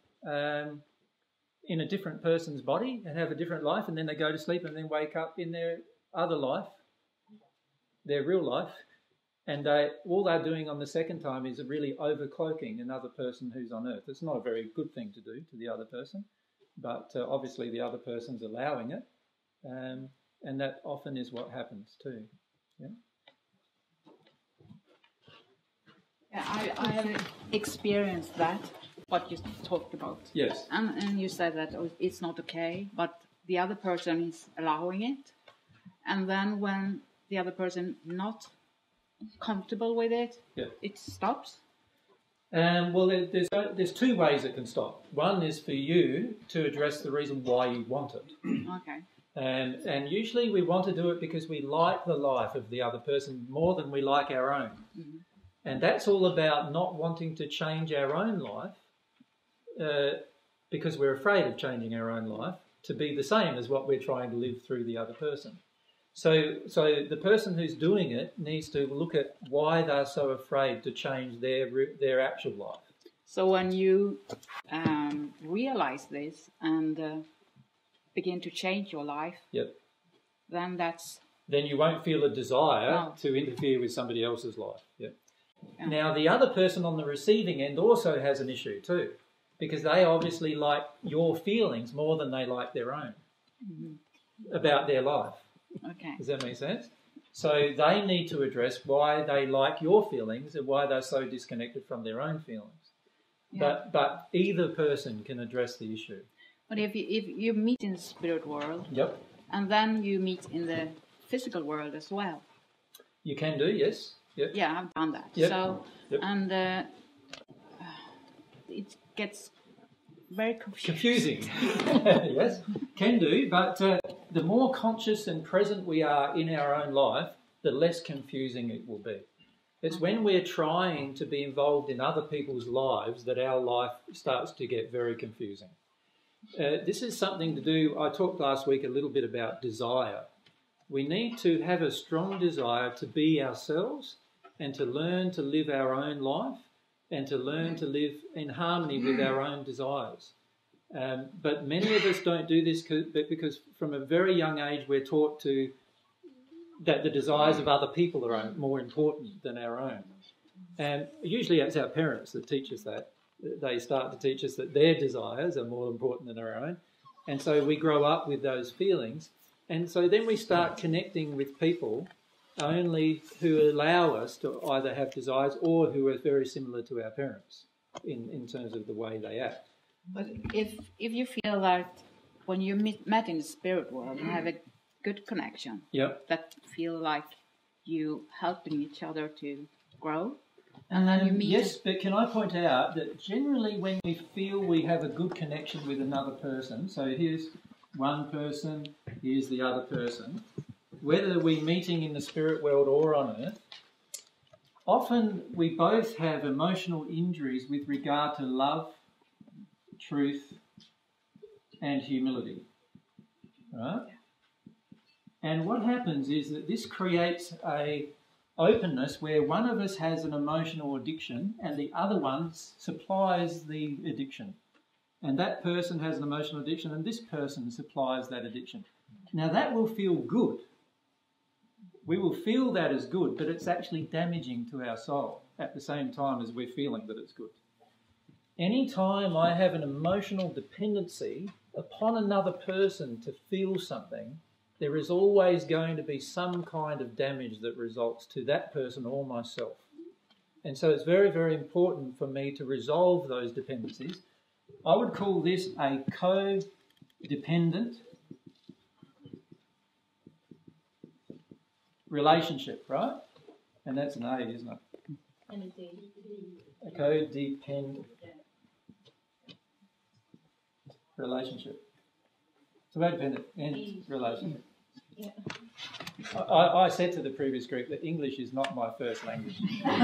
in a different person's body and have a different life, and then they go to sleep and then wake up in their other life, their real life, and all they're doing on the second time is really overcloaking another person who's on Earth. It's not a very good thing to do to the other person, but obviously the other person's allowing it, and that often is what happens too. Yeah? Yeah, I have experienced that, what you talked about. Yes. And you said that it's not okay, but the other person is allowing it. And then when the other person not comfortable with it, it stops? Well, there's two ways it can stop. One is for you to address the reason why you want it. Okay. And usually we want to do it because we like the life of the other person more than we like our own. Mm-hmm. And that's all about not wanting to change our own life because we're afraid of changing our own life to be the same as what we're trying to live through the other person. So the person who's doing it needs to look at why they're so afraid to change their actual life. So when you realize this and begin to change your life, Yep. then you won't feel a desire No. to interfere with somebody else's life. Yep. Yeah. Now, the other person on the receiving end also has an issue too, because they obviously like your feelings more than they like their own about their life. Okay. Does that make sense? So they need to address why they like your feelings and why they're so disconnected from their own feelings. Yeah. But either person can address the issue. But if you meet in the spirit world, Yep. and then you meet in the physical world as well. You can do, yes. Yep. Yeah, I've done that. Yep. So Yep. and it gets very Confusing. Yes, can do. But the more conscious and present we are in our own life, the less confusing it will be. It's when we're trying to be involved in other people's lives that our life starts to get very confusing. This is something to do, I talked last week a little bit about desire. We need to have a strong desire to be ourselves and to learn to live our own life and to learn to live in harmony with our own desires. But many of us don't do this because from a very young age we're taught that the desires of other people are more important than our own. And usually it's our parents that teach us that. They start to teach us that their desires are more important than our own. And so we grow up with those feelings. And so then we start connecting with people only who allow us to either have desires or who are very similar to our parents in terms of the way they act. But if you feel that when you met in the spirit world and have a good connection, Yep. that feel like you helping each other to grow, and then you meet. Yes, but can I point out that generally when we feel we have a good connection with another person, so here's one person, here's the other person, whether we're meeting in the spirit world or on earth, often we both have emotional injuries with regard to love, truth, and humility. Right? And what happens is that this creates a openness where one of us has an emotional addiction and the other one supplies the addiction. And that person has an emotional addiction and this person supplies that addiction. Now that will feel good. We will feel that as good, but it's actually damaging to our soul at the same time as we're feeling that it's good. Any time I have an emotional dependency upon another person to feel something, there is always going to be some kind of damage that results to that person or myself. And so it's very, very important for me to resolve those dependencies. I would call this a codependent relationship, right? And that's an A, isn't it? A codependent relationship. So codependent and relationship. Yeah. I said to the previous group that English is not my first language.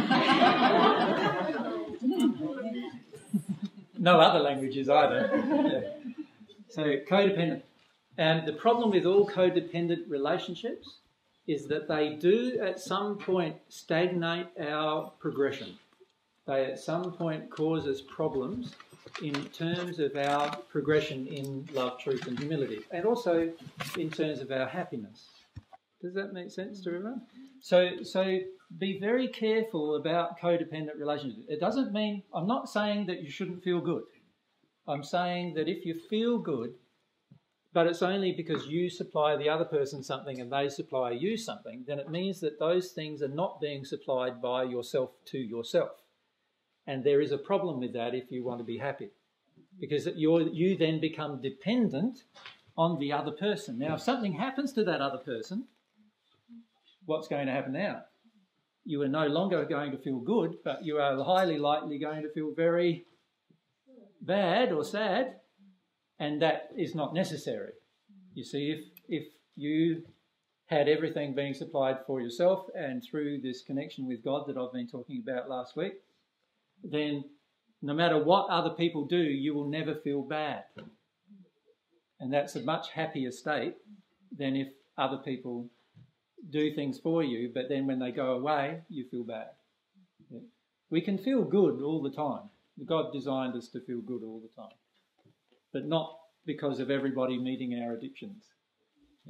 No other languages either. Yeah. So codependent. And the problem with all codependent relationships is that they do at some point stagnate our progression. They at some point cause us problems in terms of our progression in love, truth and humility, and also in terms of our happiness. Does that make sense to everyone? So be very careful about codependent relationships. It doesn't mean, I'm not saying that you shouldn't feel good. I'm saying that if you feel good, but it's only because you supply the other person something and they supply you something, then it means that those things are not being supplied by yourself to yourself. And there is a problem with that if you want to be happy, because you then become dependent on the other person. Now, if something happens to that other person, what's going to happen now? You are no longer going to feel good, but you are highly likely going to feel very bad or sad, and that is not necessary. You see, if you had everything being supplied for yourself and through this connection with God that I've been talking about last week, then no matter what other people do, you will never feel bad. And that's a much happier state than if other people do things for you, but then when they go away, you feel bad. Yeah. We can feel good all the time. God designed us to feel good all the time, but not because of everybody meeting our addictions. Yeah.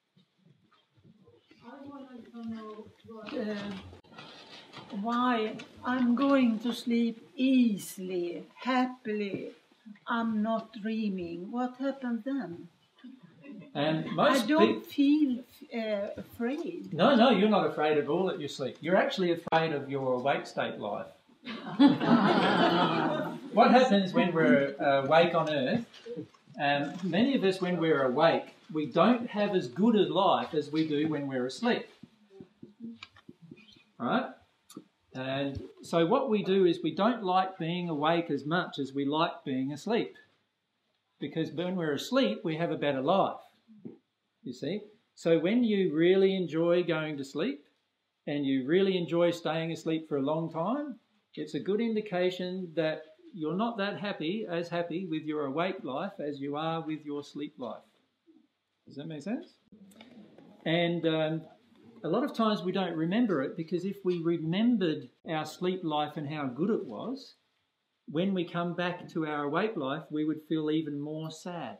I want to know why I'm going to sleep easily, happily. I'm not dreaming. What happens then? And I don't feel afraid. No, you're not afraid at all that you sleep. You're actually afraid of your awake state life. What happens when we're awake on earth, many of us when we're awake, we don't have as good a life as we do when we're asleep. Right? And so what we do is we don't like being awake as much as we like being asleep. Because when we're asleep, we have a better life. You see? So when you really enjoy going to sleep and you really enjoy staying asleep for a long time, it's a good indication that you're not that happy with your awake life as you are with your sleep life. Does that make sense? And a lot of times we don't remember it, because if we remembered our sleep life and how good it was, when we come back to our awake life, we would feel even more sad.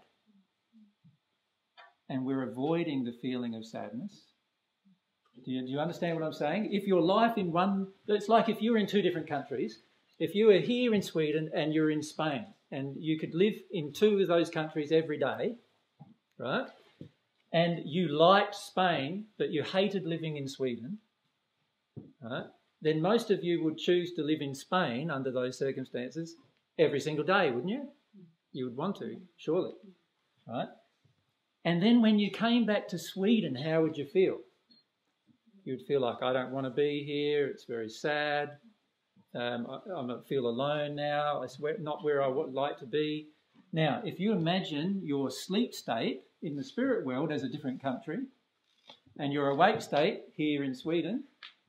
And we're avoiding the feeling of sadness. Do you understand what I'm saying? If your life in one... It's like if you were in two different countries. If you were here in Sweden and you're in Spain, and you could live in two of those countries every day, right? And you liked Spain, but you hated living in Sweden, right? Then most of you would choose to live in Spain under those circumstances every single day, wouldn't you? You would want to, surely, right? And then when you came back to Sweden, how would you feel? You'd feel like, I don't want to be here, it's very sad, I feel alone now, it's not where I would like to be. Now, if you imagine your sleep state in the spirit world as a different country, and your awake state here in Sweden,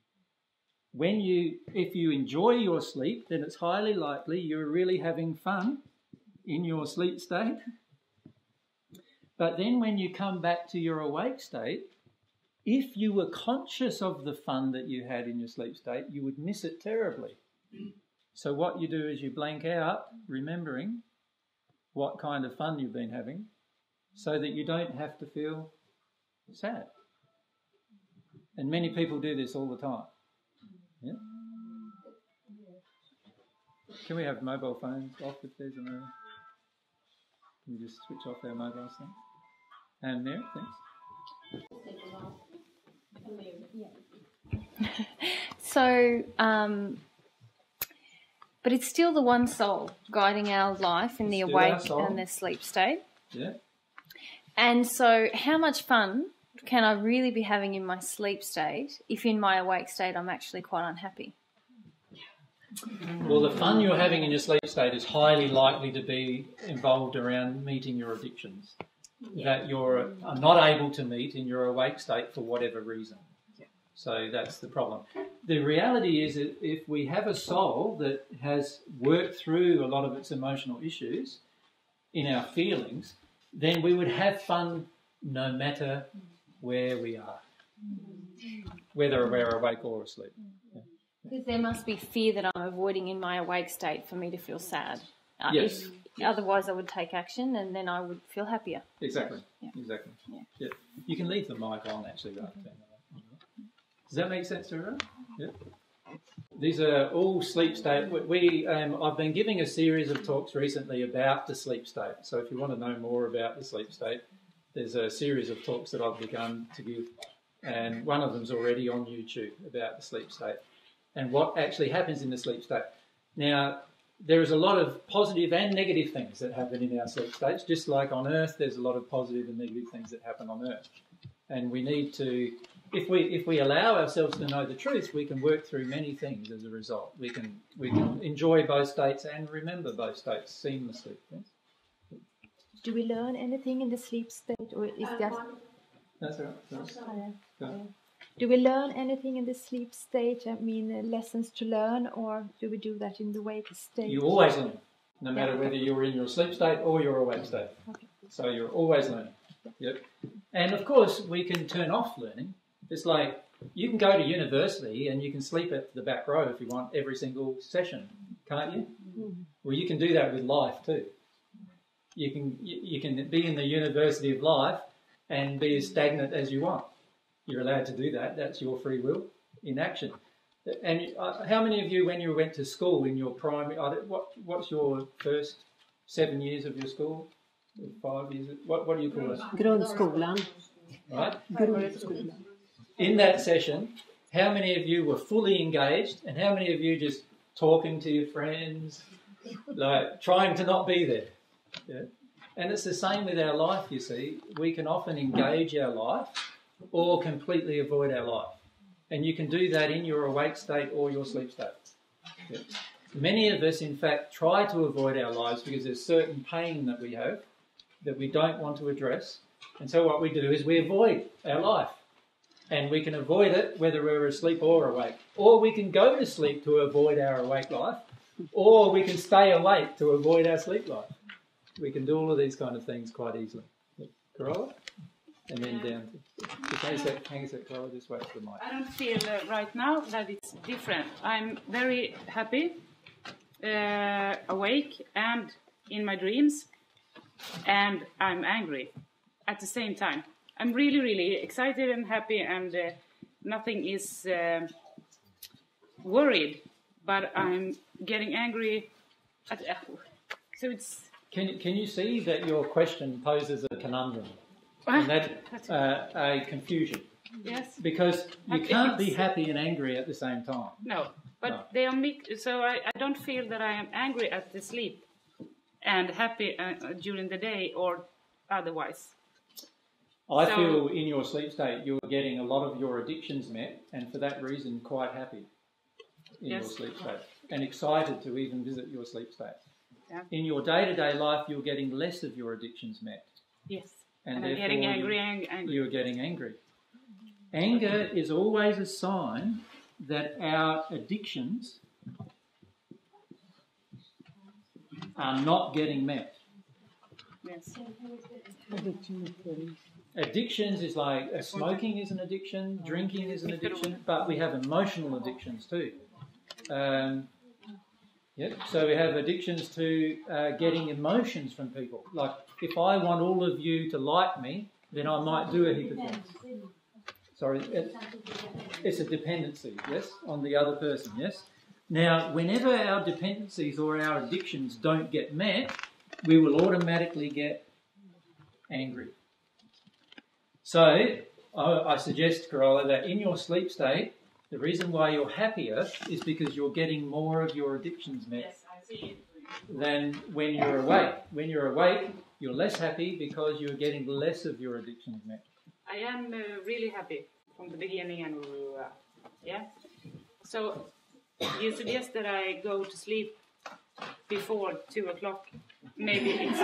if you enjoy your sleep, then it's highly likely you're really having fun in your sleep state. But then when you come back to your awake state, if you were conscious of the fun that you had in your sleep state, you would miss it terribly. So what you do is you blank out, remembering what kind of fun you've been having, so that you don't have to feel sad. And many people do this all the time. Yeah? Can we have mobile phones off if there's a... Can we just switch off our mobile thing? And Mary, thanks. So, but it's still the one soul guiding our life in the awake and the sleep state. Yeah. And so how much fun can I really be having in my sleep state if in my awake state I'm actually quite unhappy? Well, the fun you're having in your sleep state is highly likely to be involved around meeting your addictions that you're not able to meet in your awake state for whatever reason. So that's the problem. The reality is that if we have a soul that has worked through a lot of its emotional issues in our feelings, then we would have fun no matter where we are, whether we're awake or asleep. Because there must be fear that I'm avoiding in my awake state for me to feel sad. Yes. Otherwise I would take action and then I would feel happier. Exactly. Yeah. Exactly. Yeah. You can leave the mic on actually rather than Does that make sense to everyone? Yeah. These are all sleep state. I've been giving a series of talks recently about the sleep state. So if you want to know more about the sleep state, there's a series of talks that I've begun to give, and one of them's already on YouTube about the sleep state and what actually happens in the sleep state. Now, there is a lot of positive and negative things that happen in our sleep states. Just like on Earth, there's a lot of positive and negative things that happen on Earth. And we need to, if we allow ourselves to know the truth, we can work through many things as a result. We can enjoy both states and remember both states seamlessly. Yes? Do we learn anything in the sleep state, or is just... That's all right. Do we learn anything in the sleep state? I mean, lessons to learn, or do we do that in the wake state? You always learn, no matter whether you're in your sleep state or your awake state. Okay. So you're always learning. Yep. And of course, we can turn off learning It's like you can go to university and you can sleep at the back row if you want every single session, can't you? Well, you can do that with life too. You can be in the university of life and be as stagnant as you want. You're allowed to do that. That's your free will in action. And how many of you, when you went to school in your primary, what's your first 7 years of your school? 5 years? What do you call it? Grundskolan. Right? Grundskolan. In that session, how many of you were fully engaged, and how many of you just talking to your friends, like trying to not be there? Yeah? And it's the same with our life, you see. We can often engage our life or completely avoid our life. And you can do that in your awake state or your sleep state. Yeah. Many of us, in fact, try to avoid our lives because there's certain pain that we have that we don't want to address. And so what we do is we avoid our life. And we can avoid it whether we're asleep or awake. Or we can go to sleep to avoid our awake life. Or we can stay awake to avoid our sleep life. We can do all of these kind of things quite easily. Corolla? And then down to hang a sec, Corolla, just wait for the mic. I don't feel right now that it's different. I'm very happy, awake and in my dreams, and I'm angry at the same time. I'm really, really excited and happy, and nothing is worried, but I'm getting angry. So it's... Can you see that your question poses a conundrum? And that's a confusion. Yes. Because you can't be happy and angry at the same time. No, but they are mixed. So I don't feel that I am angry at the sleep and happy during the day or otherwise. I feel in your sleep state you're getting a lot of your addictions met, and for that reason quite happy in your sleep state and excited to even visit your sleep state. Yeah. In your day-to-day life you're getting less of your addictions met. Yes. And I'm getting angry. You're getting angry. Anger is always a sign that our addictions are not getting met. Yes. Addictions is like smoking is an addiction, drinking is an addiction, but we have emotional addictions too. So we have addictions to getting emotions from people. Like if I want all of you to like me, then I might do a heap of things. Sorry, it's a dependency, yes, on the other person, yes. Now, whenever our dependencies or our addictions don't get met, we will automatically get angry. So I suggest, Corolla, that in your sleep state, the reason why you're happier is because you're getting more of your addictions met than when you're awake. When you're awake, you're less happy because you're getting less of your addictions met. I am really happy from the beginning, and So you suggest that I go to sleep before 2 o'clock. Maybe it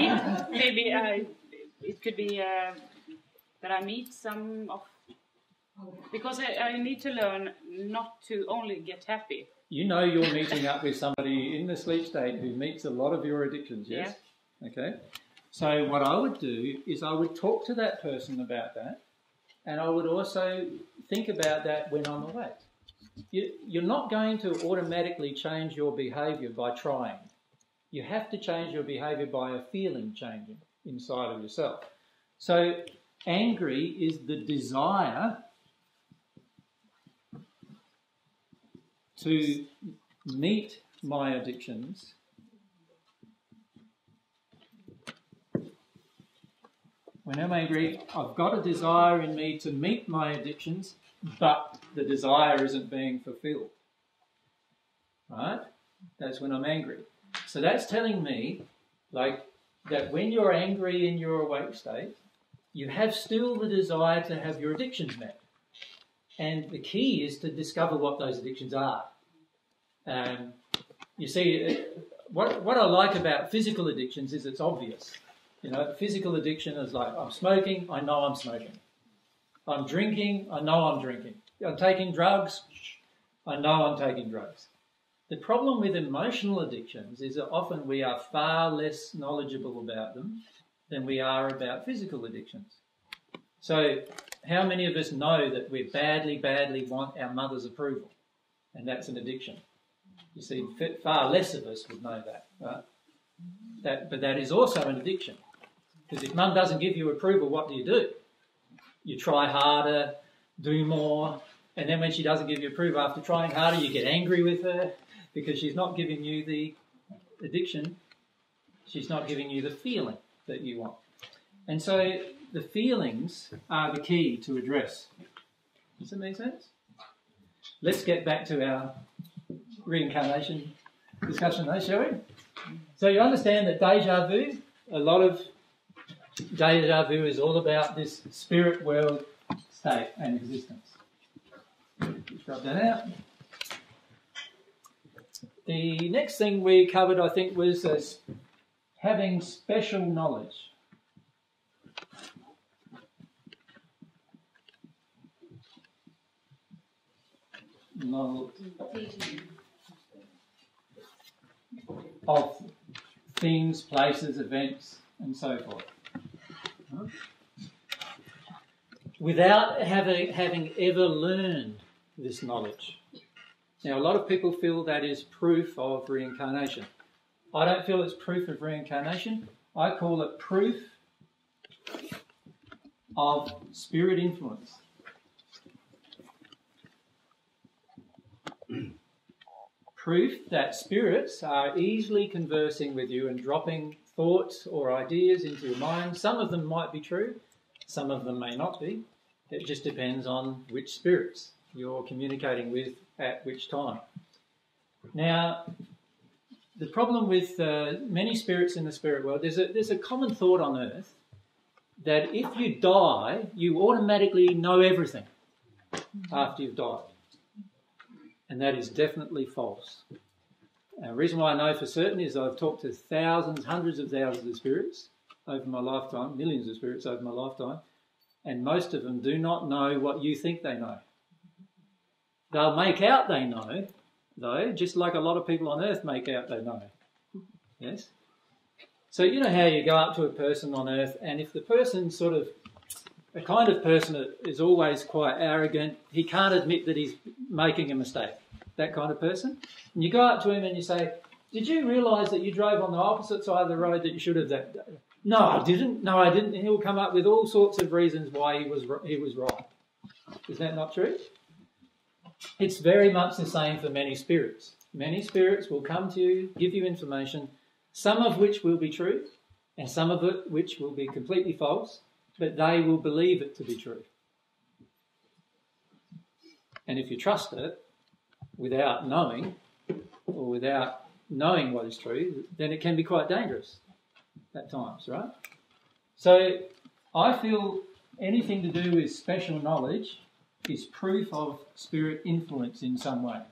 could be that I meet some of. Because I need to learn not to only get happy. You know you're meeting up with somebody in the sleep state who meets a lot of your addictions, yes? Yeah. Okay. So what I would do is I would talk to that person about that, and I would also think about that when I'm awake. You're not going to automatically change your behaviour by trying. You have to change your behaviour by a feeling changing inside of yourself. So angry is the desire to meet my addictions when I'm angry. I've got a desire in me to meet my addictions, but the desire isn't being fulfilled. Right? That's when I'm angry. So that's telling me, like, that when you're angry in your awake state, you have still the desire to have your addictions met. And the key is to discover what those addictions are. You see, what I like about physical addictions is it's obvious. You know, physical addiction is like, I'm smoking, I know I'm smoking. I'm drinking, I know I'm drinking. I'm taking drugs, I know I'm taking drugs. The problem with emotional addictions is that often we are far less knowledgeable about them than we are about physical addictions. So how many of us know that we badly want our mother's approval? And that's an addiction. You see, far less of us would know that, right? But that is also an addiction. Because if mum doesn't give you approval, what do? You try harder, do more, and then when she doesn't give you approval after trying harder, you get angry with her because she's not giving you the addiction, she's not giving you the feeling that you want. And so the feelings are the key to address. Does that make sense? Let's get back to our reincarnation discussion though, shall we? So you understand that deja vu, a lot of deja vu is all about this spirit world state and existence. Just rub that out. The next thing we covered, I think, was having special knowledge. Of things, places, events, and so forth. Without having ever learned this knowledge. Now, a lot of people feel that is proof of reincarnation. I don't feel it's proof of reincarnation. I call it proof of spirit influence. Proof that spirits are easily conversing with you and dropping thoughts or ideas into your mind. Some of them might be true, some of them may not be. It just depends on which spirits you're communicating with at which time. Now, the problem with many spirits in the spirit world, there's a common thought on earth that if you die, you automatically know everything after you've died. And that is definitely false. And the reason why I know for certain is I've talked to thousands, hundreds of thousands of spirits over my lifetime, millions of spirits over my lifetime, and most of them do not know what you think they know. They'll make out they know, though, just like a lot of people on earth make out they know. Yes? So you know how you go up to a person on earth, and if the person's sort of a kind of person that is always quite arrogant, he can't admit that he's making a mistake, that kind of person. And you go up to him and you say, did you realise that you drove on the opposite side of the road that you should have? No, I didn't. No, I didn't. And he'll come up with all sorts of reasons why he was right. Is that not true? It's very much the same for many spirits. Many spirits will come to you, give you information, some of which will be true, and some of it which will be completely false, but they will believe it to be true. And if you trust it without knowing, or without knowing what is true, then it can be quite dangerous at times, right? So I feel anything to do with special knowledge is proof of spirit influence in some way.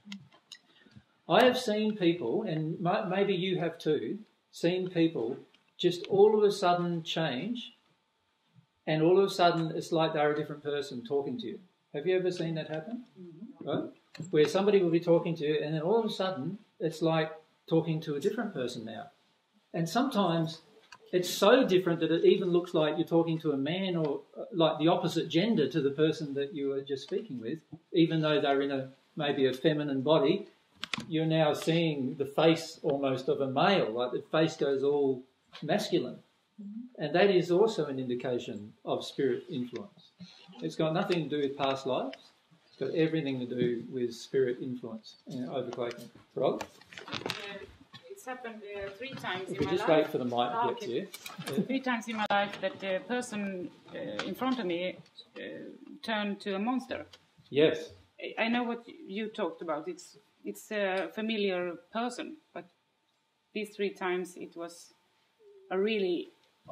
I have seen people, and maybe you have too, seen people just all of a sudden change, and all of a sudden it's like they're a different person talking to you. Have you ever seen that happen? Mm-hmm. Right? Where somebody will be talking to you and then all of a sudden it's like talking to a different person now. And sometimes it's so different that it even looks like you're talking to a man or like the opposite gender to the person that you were just speaking with, even though they're in maybe a feminine body. You're now seeing the face almost of a male, like the face goes all masculine. And that is also an indication of spirit influence. It's got nothing to do with past lives. It's got everything to do with spirit influence and overcloaking. Rob? It's happened 3 times in my life. Just wait for the mic to get to you. Yeah. 3 times in my life that the person in front of me turned to a monster. Yes. I know what you talked about. It's a familiar person, but these 3 times it was a really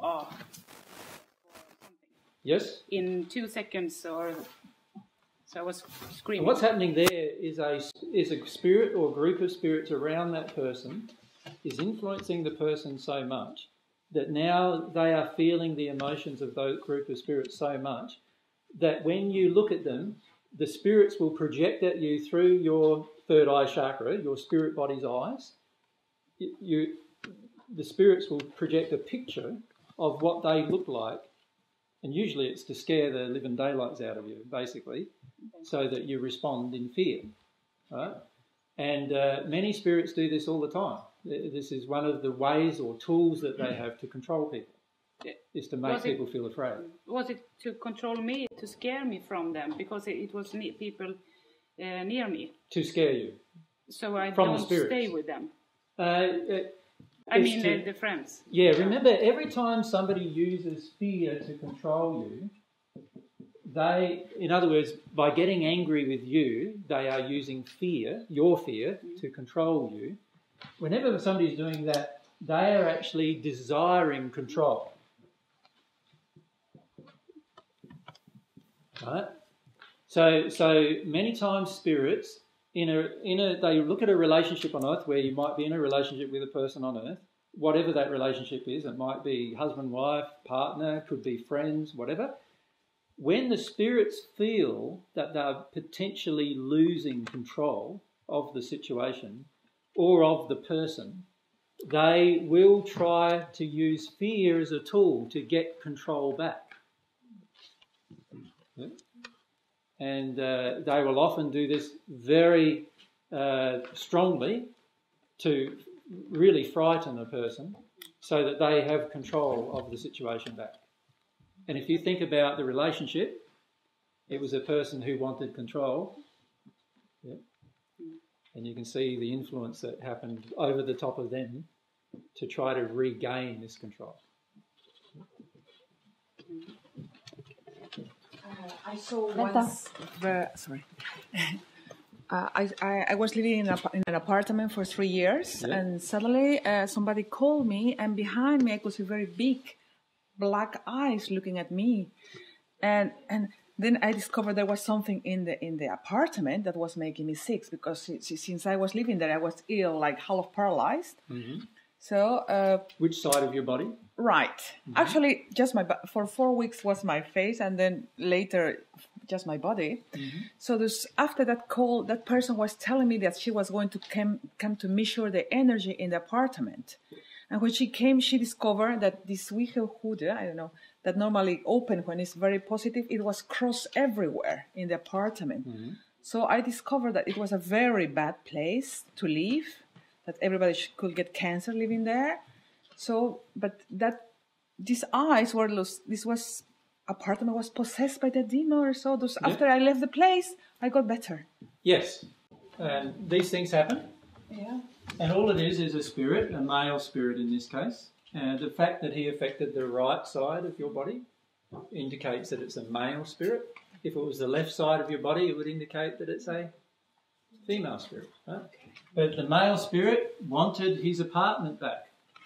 yes. In 2 seconds, or so I was screaming. And what's happening there is a spirit or group of spirits around that person is influencing the person so much that now they are feeling the emotions of those group of spirits so much that when you look at them, the spirits will project at you through your third eye chakra, your spirit body's eyes. The spirits will project a picture of what they look like And usually it's to scare the living daylights out of you, basically, so that you respond in fear, right? And many spirits do this all the time. This is one of the ways or tools that they have to control people, is to make people feel afraid. Was it to control me, to scare me from them? Because it was people near me. To scare you. So I from don't stay with them. I mean, the friends. Yeah, remember, every time somebody uses fear to control you, they, in other words, by getting angry with you, they are using fear, your fear, to control you. Whenever somebody's doing that, they are actually desiring control. Right? So many times spirits, they look at a relationship on earth where you might be in a relationship with a person on earth, whatever that relationship is. It might be husband, wife, partner, could be friends, whatever. When the spirits feel that they're potentially losing control of the situation or of the person, they will try to use fear as a tool to get control back. Yeah. And they will often do this very strongly to really frighten a person so that they have control of the situation back. And if you think about the relationship, it was a person who wanted control. Yeah. And you can see the influence that happened over the top of them to try to regain this control. I saw once. Sorry. I was living in an apartment for 3 years, and suddenly somebody called me, and behind me I could see very big black eyes looking at me, and then I discovered there was something in the apartment that was making me sick, because since I was living there I was ill, like half paralyzed. Mm-hmm. So which side of your body? Right. Mm-hmm. Actually, just for 4 weeks was my face, and then later just my body. Mm-hmm. So after that call, that person was telling me that she was going to come to measure the energy in the apartment. And when she came, she discovered that this hood, I don't know, that normally open when it's very positive, it was crossed everywhere in the apartment. Mm-hmm. So I discovered that it was a very bad place to live, that everybody could get cancer living there. So, but these eyes were lost. This apartment was possessed by the demon or so. After I left the place, I got better. Yes, and these things happen. Yeah. And all it is a spirit, a male spirit in this case. The fact that he affected the right side of your body indicates that it's a male spirit. If it was the left side of your body, it would indicate that it's a female spirit. Right? But the male spirit wanted his apartment back.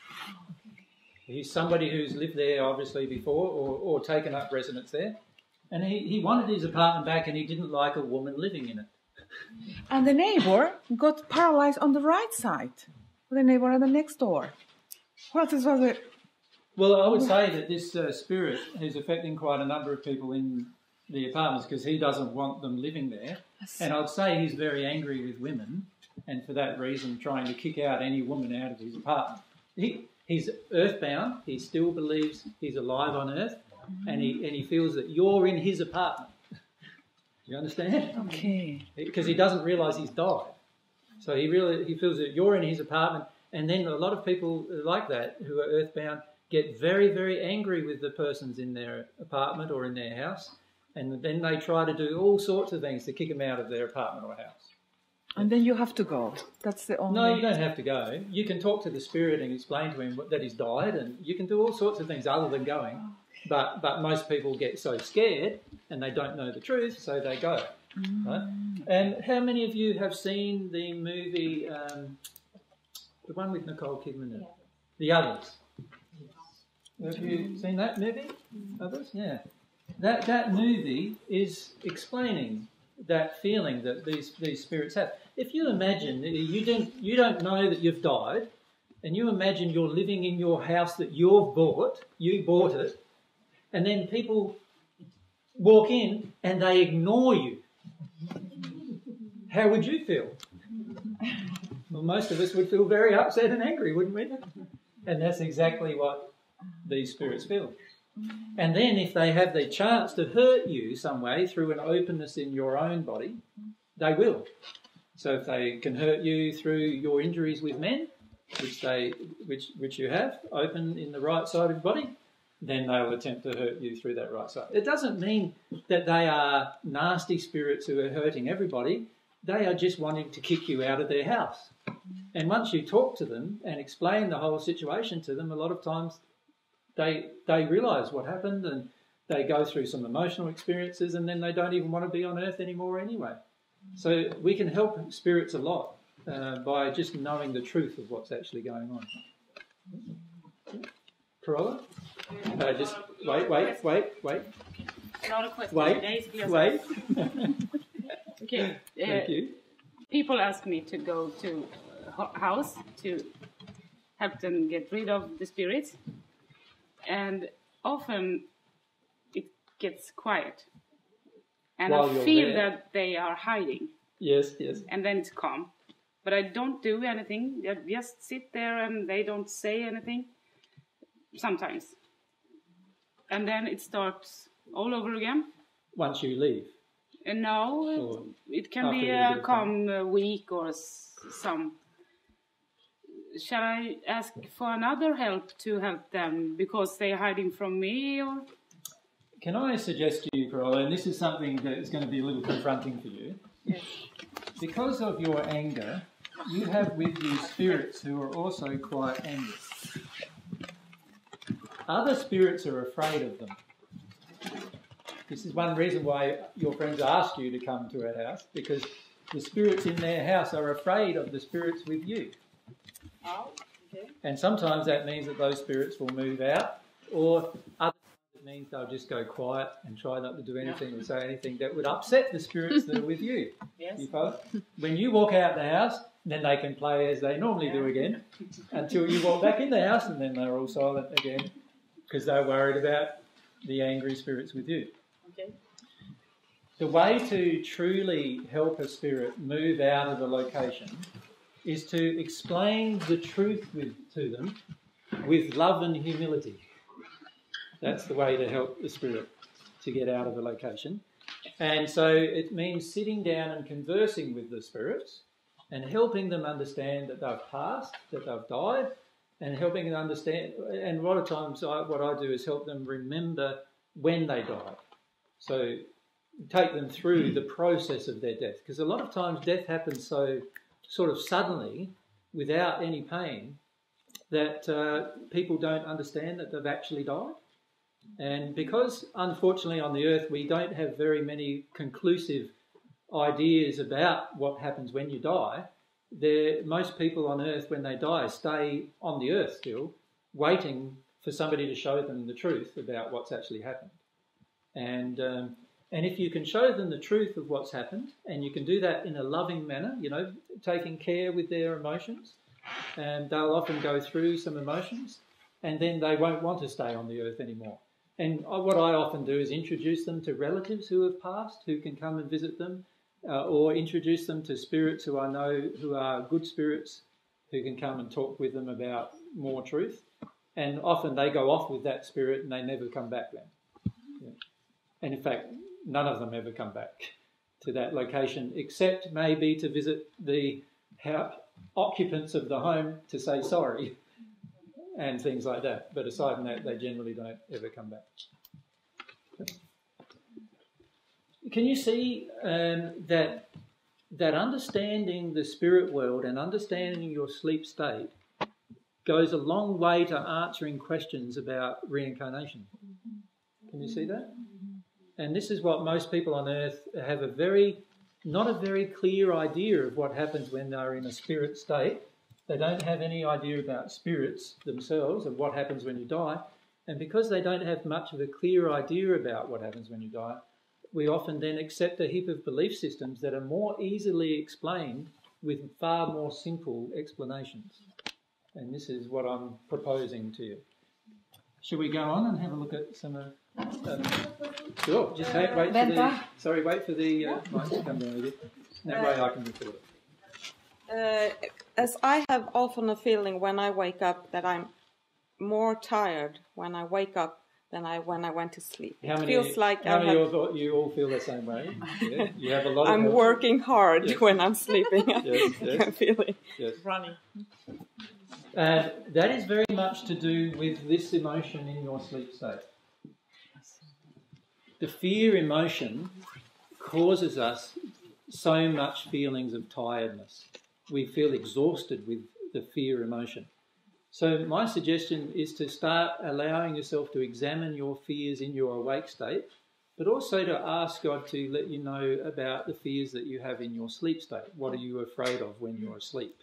He's somebody who's lived there obviously before or taken up residence there. And he wanted his apartment back, and he didn't like a woman living in it. And the neighbor got paralyzed on the right side. The neighbor on the next door. What was it? Well, I would say that this spirit is affecting quite a number of people in the apartments because he doesn't want them living there. And I'd say he's very angry with women, and for that reason trying to kick out any woman out of his apartment. He's earthbound. He still believes he's alive on earth, and he feels that you're in his apartment. Do you understand? Okay. Because he doesn't realise he's died. So he feels that you're in his apartment, and then a lot of people like that who are earthbound get very, very angry with the persons in their apartment or in their house, and then they try to do all sorts of things to kick them out of their apartment or house. And then you have to go. That's the only... No, you don't have to go. You can talk to the spirit and explain to him that he's died, and you can do all sorts of things other than going. But most people get so scared and they don't know the truth, so they go. Right? And how many of you have seen the movie, the one with Nicole Kidman in it? The Others. Have you seen that movie? Others? Yeah. That movie is explaining that feeling that these spirits have. If you imagine you don't know that you've died, and you imagine you're living in your house that you bought it, and then people walk in and they ignore you, how would you feel? Well, most of us would feel very upset and angry, wouldn't we? And that's exactly what these spirits feel. And then if they have the chance to hurt you some way through an openness in your own body, they will. So if they can hurt you through your injuries with men, which you have open in the right side of your body, then they'll attempt to hurt you through that right side. It doesn't mean that they are nasty spirits who are hurting everybody. They are just wanting to kick you out of their house. And once you talk to them and explain the whole situation to them, a lot of times they realise what happened, and they go through some emotional experiences, and then they don't even want to be on earth anymore anyway. So we can help spirits a lot by just knowing the truth of what's actually going on. Corolla? Just wait. Not a question. Wait. Okay. Thank you. People ask me to go to a house to help them get rid of the spirits, and often it gets quiet, and While I you're feel there. that they are hiding. Yes. And then it's calm, but I don't do anything. They just sit there and they don't say anything. Sometimes, and then it starts all over again. Once you leave. And no, it can be after a calm week or some. Shall I ask for another help to help them because they're hiding from me, or? Can I suggest to you, Corolla, and this is something that is going to be a little confronting for you. Yes. Because of your anger, you have with you spirits who are also quite angry. Other spirits are afraid of them. This is one reason why your friends ask you to come to our house, because the spirits in their house are afraid of the spirits with you. Oh, okay. And sometimes that means that those spirits will move out, or other times it means they'll just go quiet and try not to do anything or say anything that would upset the spirits that are with you. Yes. You follow? When you walk out the house, then they can play as they normally do again, until you walk back in the house, and then they're all silent again, because they're worried about the angry spirits with you. Okay. The way to truly help a spirit move out of a location is to explain the truth to them with love and humility. That's the way to help the spirit to get out of a location. And so it means sitting down and conversing with the spirits and helping them understand that they've passed, that they've died, and helping them understand. And a lot of times what I do is help them remember when they died. So take them through the process of their death. Because a lot of times death happens so sort of suddenly, without any pain, that people don't understand that they've actually died. And because, unfortunately, on the earth, we don't have very many conclusive ideas about what happens when you die, most people on earth, when they die, stay on the earth still, waiting for somebody to show them the truth about what's actually happened. And if you can show them the truth of what's happened, and you can do that in a loving manner, taking care with their emotions, and they'll often go through some emotions, and then they won't want to stay on the earth anymore. And what I often do is introduce them to relatives who have passed, who can come and visit them, or introduce them to spirits who I know who are good spirits, who can come and talk with them about more truth. And often they go off with that spirit and they never come back then. Yeah. And in fact, none of them ever come back to that location, except maybe to visit the occupants of the home to say sorry and things like that. But aside from that, they generally don't ever come back. Can you see that understanding the spirit world and understanding your sleep state goes a long way to answering questions about reincarnation? Can you see that? And this is what most people on earth have not a very clear idea of what happens when they're in a spirit state. They don't have any idea about spirits themselves and what happens when you die. And because they don't have much of a clear idea about what happens when you die, we often then accept a heap of belief systems that are more easily explained with far more simple explanations. And this is what I'm proposing to you. Should we go on and have a look at some of... Sure, just wait for the mic to come down with you. That way I can record it. As I have often a feeling when I wake up that I'm more tired when I wake up than when I went to sleep. How It many, feels like how many of you all feel the same way? Yeah? You have a lot of I'm working hard yes. when I'm sleeping. Yes, I can feel it. Yes. Running. That is very much to do with this emotion in your sleep state. The fear emotion causes us so much feelings of tiredness. We feel exhausted with the fear emotion. So my suggestion is to start allowing yourself to examine your fears in your awake state, but also to ask God to let you know about the fears that you have in your sleep state. What are you afraid of when you're asleep?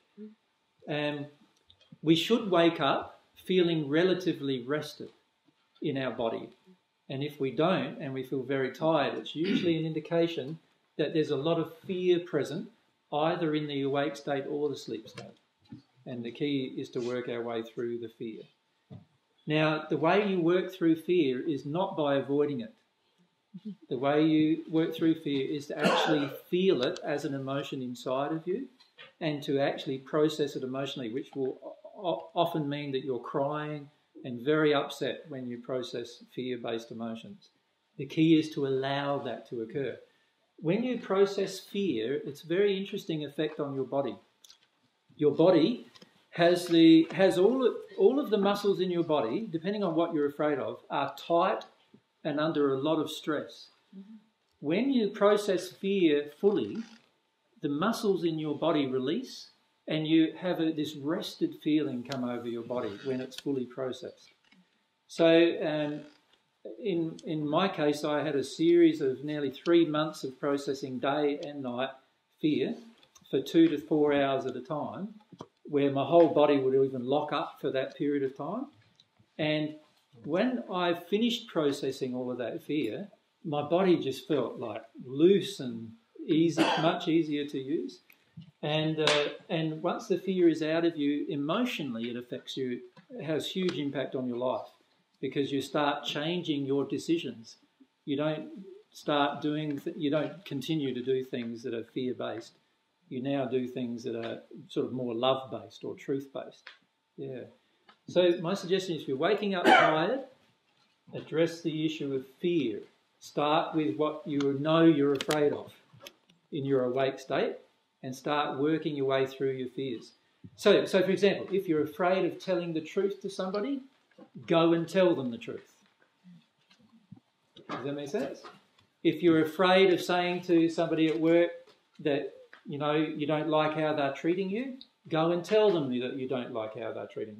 We should wake up feeling relatively rested in our body. And if we don't and we feel very tired, it's usually an indication that there's a lot of fear present either in the awake state or the sleep state. And the key is to work our way through the fear. Now, the way you work through fear is not by avoiding it. The way you work through fear is to actually feel it as an emotion inside of you and to actually process it emotionally, which will often mean that you're crying and very upset when you process fear-based emotions. The key is to allow that to occur. When you process fear, it's a very interesting effect on your body. Your body has all of the muscles in your body, depending on what you're afraid of, are tight and under a lot of stress. When you process fear fully, the muscles in your body release and you have this rested feeling come over your body when it's fully processed. So in my case, I had a series of nearly 3 months of processing day and night fear for 2 to 4 hours at a time, where my whole body would even lock up for that period of time. And when I finished processing all of that fear, my body just felt like loose and easy, much easier to use. And once the fear is out of you, emotionally it affects you, it has huge impact on your life because you start changing your decisions. You don't continue to do things that are fear-based. You now do things that are sort of more love-based or truth-based. Yeah. So my suggestion is if you're waking up tired, address the issue of fear. Start with what you know you're afraid of in your awake state and start working your way through your fears. So for example, if you're afraid of telling the truth to somebody, go and tell them the truth. Does that make sense? If you're afraid of saying to somebody at work that you don't like how they're treating you, go and tell them that you don't like how they're treating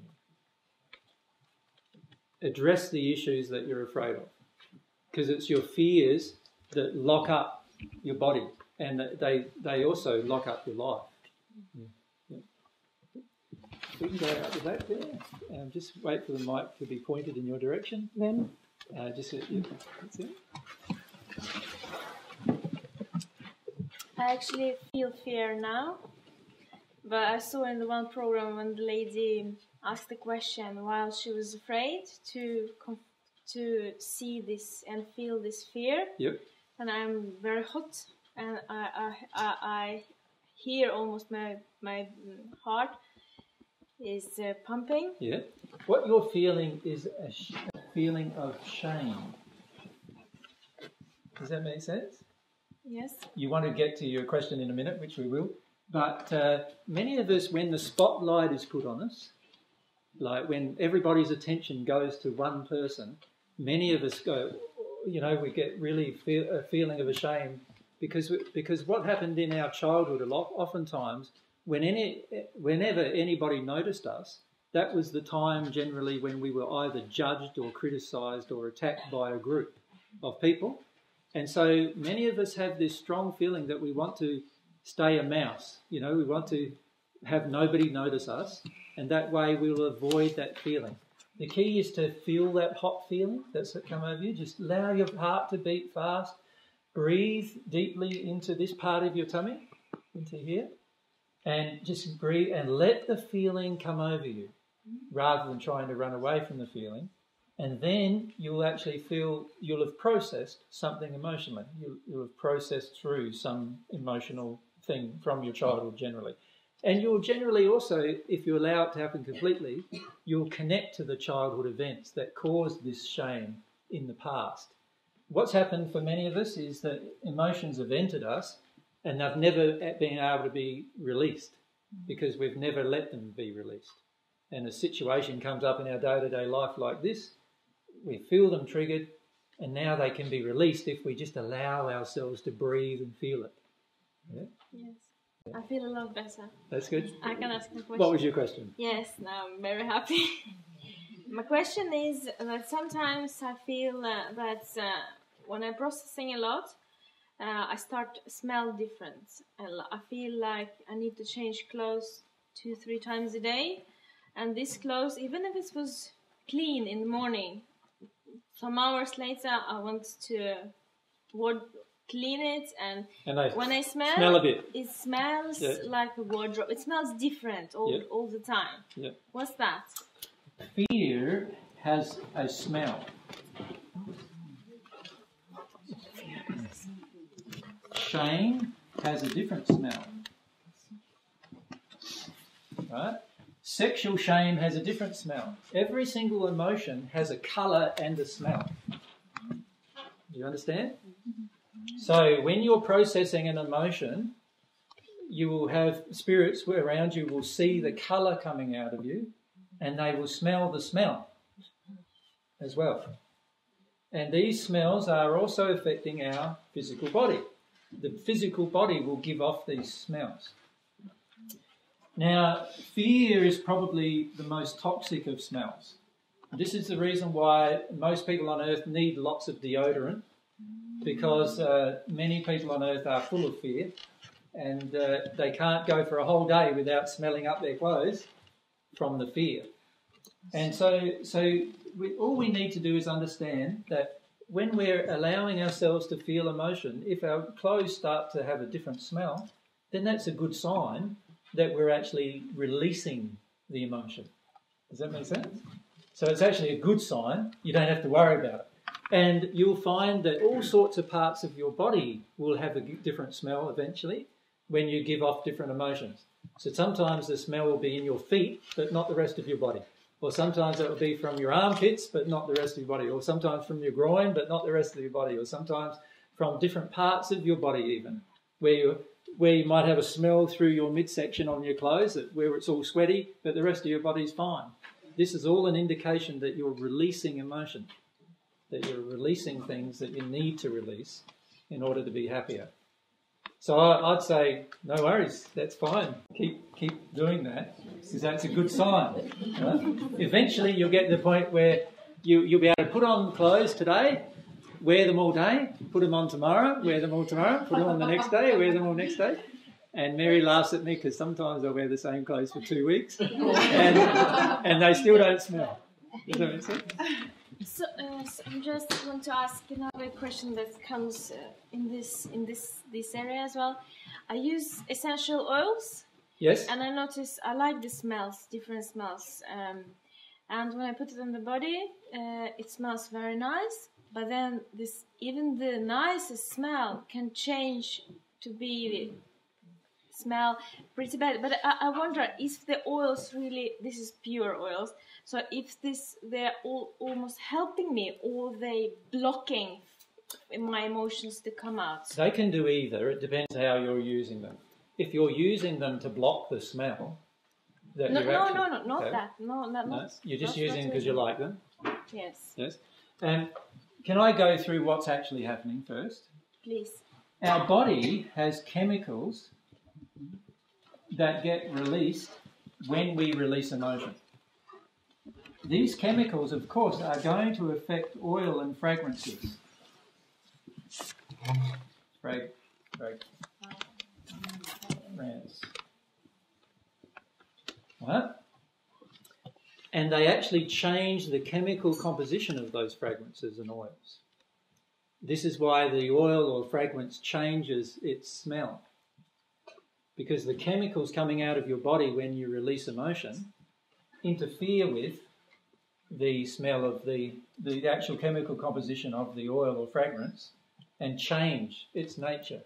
you. Address the issues that you're afraid of, because it's your fears that lock up your body and they also lock up your life. Yeah. We can go out the back there. Just wait for the mic to be pointed in your direction. Then? That's it. I actually feel fear now, but I saw in the one program when the lady asked the question while she was afraid to see this and feel this fear. Yep. And I'm very hot, and I hear almost my heart is pumping. Yeah. What you're feeling is a feeling of shame. Does that make sense? Yes. You want to get to your question in a minute, which we will. But many of us, when the spotlight is put on us, like when everybody's attention goes to one person, many of us go, we get really a feeling of a shame because what happened in our childhood oftentimes, whenever anybody noticed us, that was the time generally when we were either judged or criticised or attacked by a group of people. And so many of us have this strong feeling that we want to stay a mouse. We want to have nobody notice us, and that way we'll avoid that feeling. The key is to feel that hot feeling that's come over you. Just allow your heart to beat fast. Breathe deeply into this part of your tummy, into here, and just breathe and let the feeling come over you rather than trying to run away from the feeling. And then you'll actually feel you'll have processed something emotionally. You'll have processed through some emotional thing from your childhood generally. And you'll generally also, if you allow it to happen completely, you'll connect to the childhood events that caused this shame in the past. What's happened for many of us is that emotions have entered us and they've never been able to be released because we've never let them be released. And a situation comes up in our day-to-day life like this, we feel them triggered, and now they can be released if we just allow ourselves to breathe and feel it. Yeah? Yes. I feel a lot better. That's good. I can ask a question. What was your question? Yes, now I'm very happy. My question is that sometimes I feel that when I'm processing a lot, I start to smell different. I feel like I need to change clothes 2-3 times a day. And this clothes, even if it was clean in the morning, some hours later I want to clean it, and when I smell a bit. It smells like a wardrobe. It smells different all the time. Yeah. What's that? Fear has a smell. Shame has a different smell. Right? Sexual shame has a different smell. Every single emotion has a colour and a smell. Do you understand? So when you're processing an emotion, you will have spirits around you will see the colour coming out of you, and they will smell the smell as well. And these smells are also affecting our physical body. The physical body will give off these smells. Now, fear is probably the most toxic of smells. This is the reason why most people on earth need lots of deodorant, because many people on earth are full of fear, and they can't go for a whole day without smelling up their clothes from the fear. And so all we need to do is understand that when we're allowing ourselves to feel emotion, if our clothes start to have a different smell, then that's a good sign that we're actually releasing the emotion. Does that make sense? So it's actually a good sign. You don't have to worry about it. And you'll find that all sorts of parts of your body will have a different smell eventually when you give off different emotions. So sometimes the smell will be in your feet, but not the rest of your body. Or sometimes it will be from your armpits, but not the rest of your body. Or sometimes from your groin, but not the rest of your body. Or sometimes from different parts of your body even, where you might have a smell through your midsection on your clothes, where it's all sweaty, but the rest of your body's fine. This is all an indication that you're releasing emotion, that you're releasing things that you need to release in order to be happier. So I'd say, no worries, that's fine. Keep doing that, because that's a good sign. Right? Eventually you'll get to the point where you'll be able to put on clothes today, wear them all day, put them on tomorrow, wear them all tomorrow, put them on the next day, wear them all next day. And Mary laughs at me because sometimes I wear the same clothes for 2 weeks and they still don't smell. Does that make sense? So I just want to ask another question that comes in this area as well. I use essential oils. Yes. And I notice I like the smells, different smells. And when I put it on the body, it smells very nice. But then even the nicest smell can change to be smell pretty bad. But I wonder if the oils really, this is pure oils, so if they're all almost helping me, or they blocking my emotions to come out. They can do either. It depends how you're using them. If you're using them to block the smell, that no, you're actually, not okay. that. No, you're just using them because you like them. Yes. Yes. Can I go through what's actually happening first? Please. Our body has chemicals that get released when we release emotion. These chemicals, of course, are going to affect oil and fragrances. Fragrance. Right? And they actually change the chemical composition of those fragrances and oils. This is why the oil or fragrance changes its smell. Because the chemicals coming out of your body when you release emotion interfere with the smell of the actual chemical composition of the oil or fragrance and change its nature.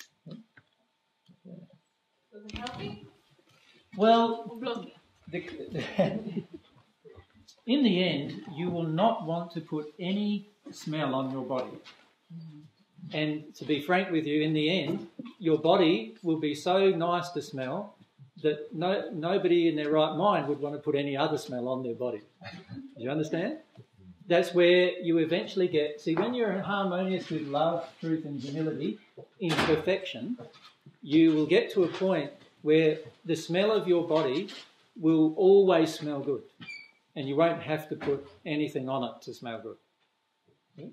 Does it help me? Well, Blocking. in the end, you will not want to put any smell on your body. And to be frank with you, in the end, your body will be so nice to smell that nobody in their right mind would want to put any other smell on their body. Do you understand? That's where you eventually get... See, when you're harmonious with love, truth and humility in perfection, you will get to a point where the smell of your body will always smell good, and you won't have to put anything on it to smell good. Okay?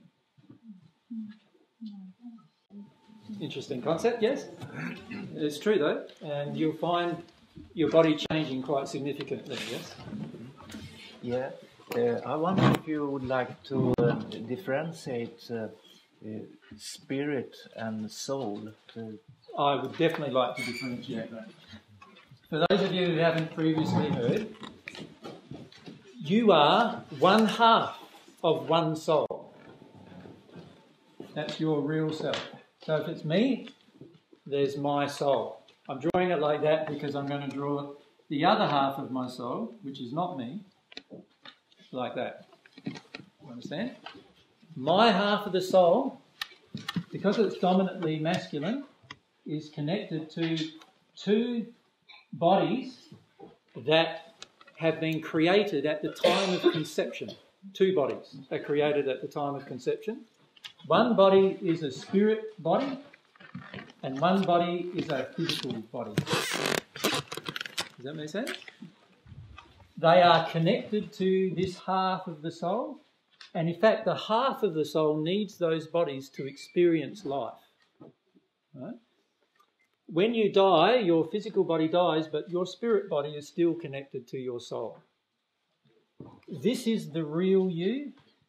Interesting concept, yes? It's true though, and you'll find your body changing quite significantly, yes? Yeah. I wonder if you would like to differentiate spirit and soul. I would definitely like to differentiate that. For those of you who haven't previously heard, you are one half of one soul. That's your real self. So if it's me, there's my soul. I'm drawing it like that because I'm going to draw the other half of my soul, which is not me, like that. You understand? My half of the soul, because it's dominantly masculine, is connected to two bodies that have been created at the time of conception. Two bodies are created at the time of conception. One body is a spirit body, and one body is a physical body. Does that make sense? They are connected to this half of the soul, and in fact the half of the soul needs those bodies to experience life. Right? When you die, your physical body dies, but your spirit body is still connected to your soul. This is the real you.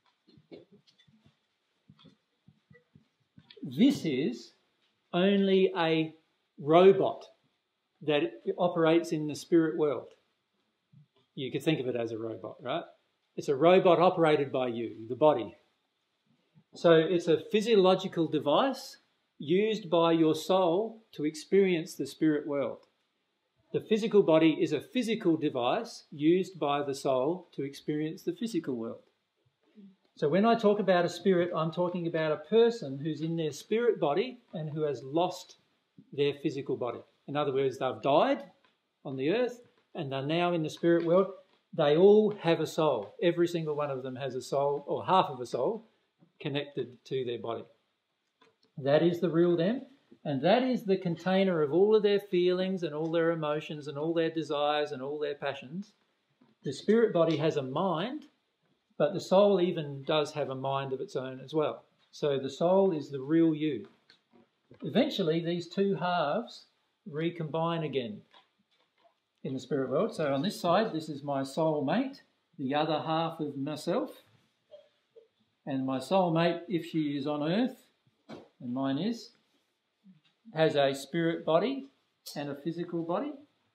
This is only a robot that operates in the spirit world. You could think of it as a robot, right? It's a robot operated by you, the body. So it's a physiological device used by your soul to experience the spirit world. The physical body is a physical device used by the soul to experience the physical world. So when I talk about a spirit, I'm talking about a person who's in their spirit body and who has lost their physical body. In other words, they've died on the earth and they're now in the spirit world. They all have a soul. Every single one of them has a soul, or half of a soul, connected to their body. That is the real them, and that is the container of all of their feelings and all their emotions and all their desires and all their passions. The spirit body has a mind, but the soul even does have a mind of its own as well. So the soul is the real you. Eventually, these two halves recombine again in the spirit world. So on this side, this is my soul mate, the other half of myself. And my soul mate, if she is on earth, and mine is, has a spirit body and a physical body.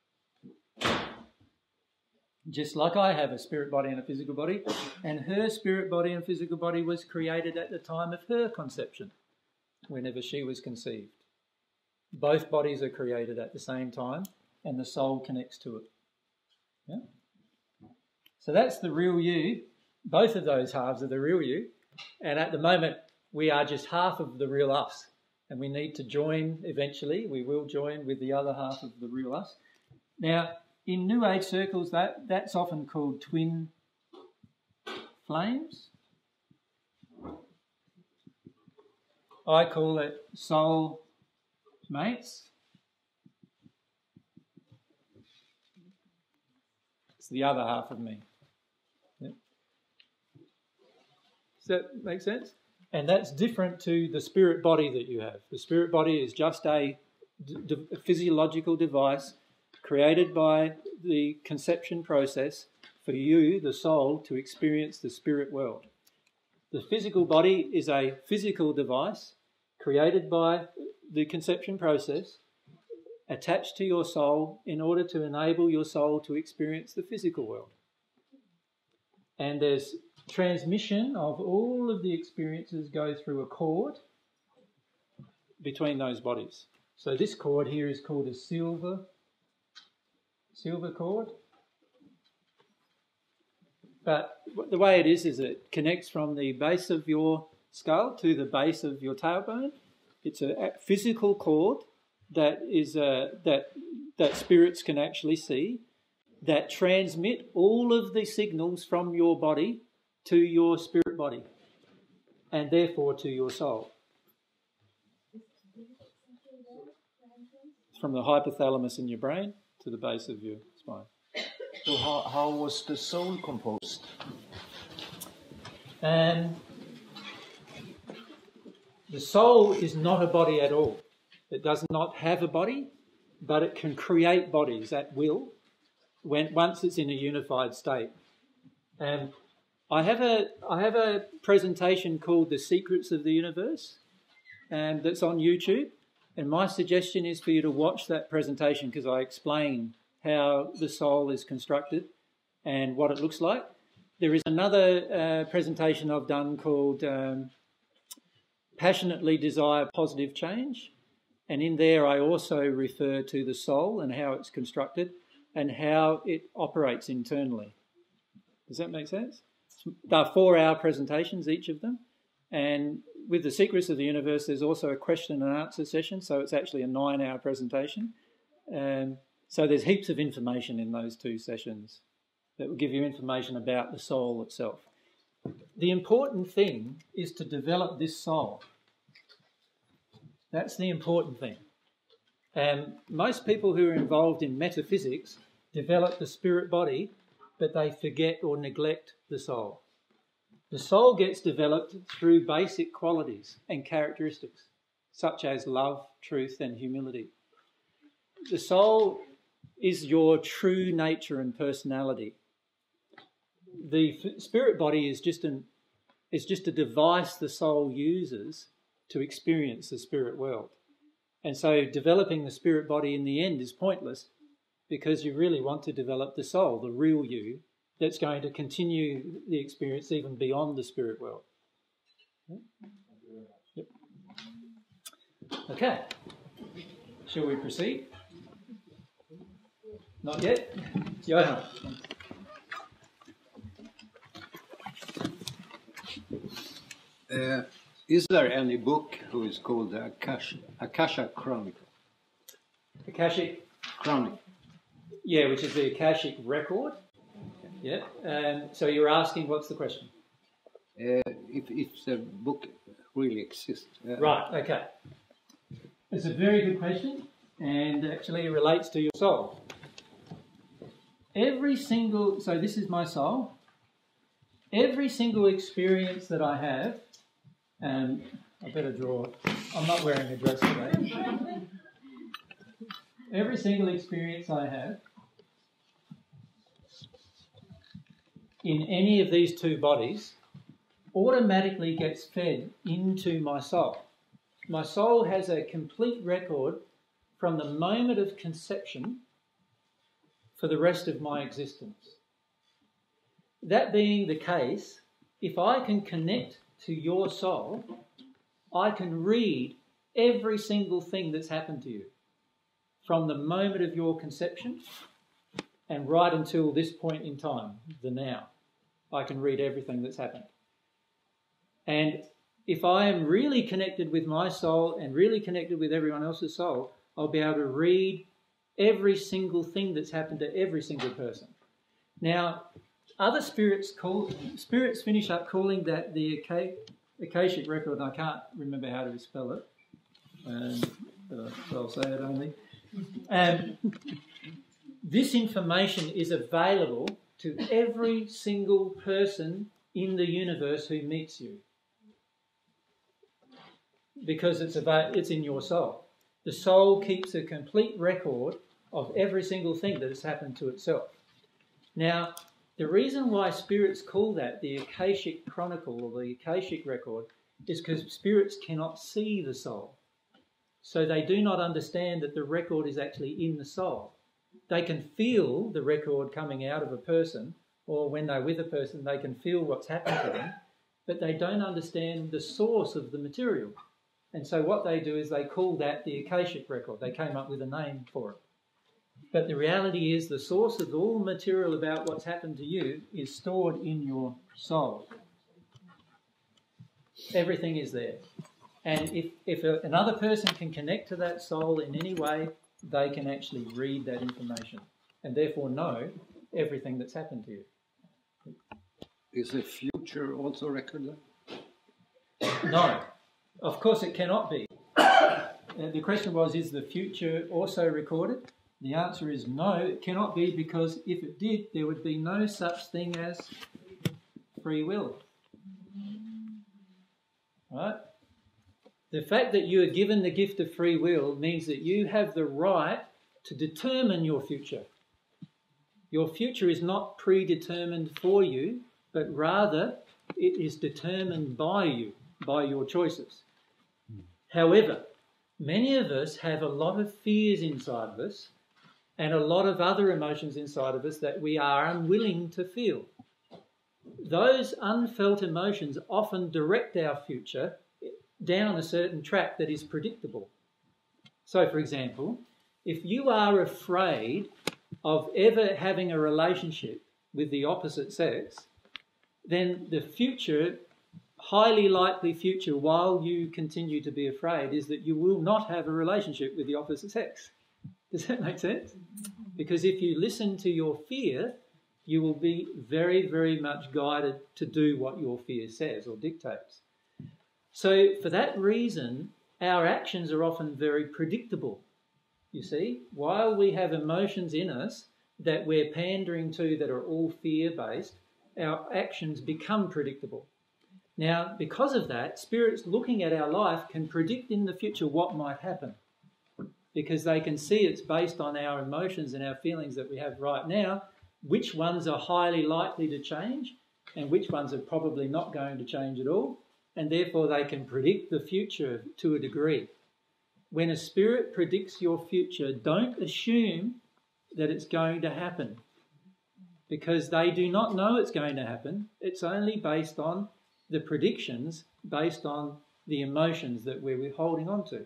Just like I have a spirit body and a physical body. And her spirit body and physical body was created at the time of her conception, whenever she was conceived. Both bodies are created at the same time, and the soul connects to it. Yeah? So that's the real you. Both of those halves are the real you. And at the moment, we are just half of the real us. And we need to join eventually. We will join with the other half of the real us. Now, in New Age circles, that's often called twin flames. I call it soul mates. It's the other half of me. Yeah. Does that make sense? And that's different to the spirit body that you have. The spirit body is just a physiological device created by the conception process for you, the soul, to experience the spirit world. The physical body is a physical device created by the conception process, attached to your soul in order to enable your soul to experience the physical world. And there's transmission of all of the experiences go through a cord between those bodies. So this cord here is called a silver cord. But the way it is it connects from the base of your skull to the base of your tailbone. It's a physical cord that is that spirits can actually see, that transmit all of the signals from your body to your spirit body, and therefore to your soul. From the hypothalamus in your brain to the base of your spine. So how was the soul composed? The soul is not a body at all. It does not have a body, but it can create bodies at will once it's in a unified state. I have a presentation called The Secrets of the Universe, that's on YouTube. And my suggestion is for you to watch that presentation, because I explain how the soul is constructed and what it looks like. There is another presentation I've done called Passionately Desire Positive Change. And in there I also refer to the soul and how it's constructed and how it operates internally. Does that make sense? They're 4-hour presentations, each of them. And with The Secrets of the Universe, there's also a question and answer session, so it's actually a 9-hour presentation. So there's heaps of information in those 2 sessions that will give you information about the soul itself. The important thing is to develop this soul. That's the important thing. Most people who are involved in metaphysics develop the spirit body, but they forget or neglect the soul. The soul gets developed through basic qualities and characteristics, such as love, truth, and humility. The soul is your true nature and personality. The spirit body is just a device the soul uses to experience the spirit world. And so developing the spirit body in the end is pointless, because you really want to develop the soul, the real you, that's going to continue the experience even beyond the spirit world. Yep. Okay. Shall we proceed? Not yet? Johan. Is there any book who is called the Akasha Chronicle? Akashic? Chronicle. Yeah, which is the Akashic record. Yeah. So you're asking, what's the question? If the book really exists. Right, okay. It's a very good question, and actually it relates to your soul. So this is my soul. Every single experience that I have, and I better draw, I'm not wearing a dress today. Every single experience I have in any of these 2 bodies automatically gets fed into my soul. My soul has a complete record from the moment of conception for the rest of my existence. That being the case, if I can connect to your soul, I can read every single thing that's happened to you from the moment of your conception and right until this point in time, the now. I can read everything that's happened. And if I am really connected with my soul and really connected with everyone else's soul, I'll be able to read every single thing that's happened to every single person. Now, other spirits finish up calling that the Akashic record, and I can't remember how to spell it, but I'll say it only. This information is available to every single person in the universe who meets you, because it's in your soul. The soul keeps a complete record of every single thing that has happened to itself. Now, the reason why spirits call that the Akashic Chronicle or the Akashic record is because spirits cannot see the soul. So they do not understand that the record is actually in the soul. They can feel the record coming out of a person, or when they're with a person, they can feel what's happened to them, but they don't understand the source of the material. And so what they do is they call that the Akashic record. They came up with a name for it. But the reality is the source of all material about what's happened to you is stored in your soul. Everything is there. And if another person can connect to that soul in any way, they can actually read that information and therefore know everything that's happened to you. Is the future also recorded? No, of course it cannot be. The question was, is the future also recorded? The answer is no, it cannot be, because if it did, there would be no such thing as free will. Right? The fact that you are given the gift of free will means that you have the right to determine your future. Your future is not predetermined for you, but rather it is determined by you, by your choices. However, many of us have a lot of fears inside of us and a lot of other emotions inside of us that we are unwilling to feel. Those unfelt emotions often direct our future down a certain track that is predictable. So, for example, if you are afraid of ever having a relationship with the opposite sex, then the future, highly likely future, while you continue to be afraid, is that you will not have a relationship with the opposite sex. Does that make sense? Because if you listen to your fear, you will be very, very much guided to do what your fear says or dictates. So for that reason, our actions are often very predictable. You see, while we have emotions in us that we're pandering to that are all fear-based, our actions become predictable. Now, because of that, spirits looking at our life can predict in the future what might happen, because they can see it's based on our emotions and our feelings that we have right now, which ones are highly likely to change and which ones are probably not going to change at all, and therefore they can predict the future to a degree. When a spirit predicts your future, don't assume that it's going to happen, because they do not know it's going to happen. It's only based on the predictions, based on the emotions that we're holding on to.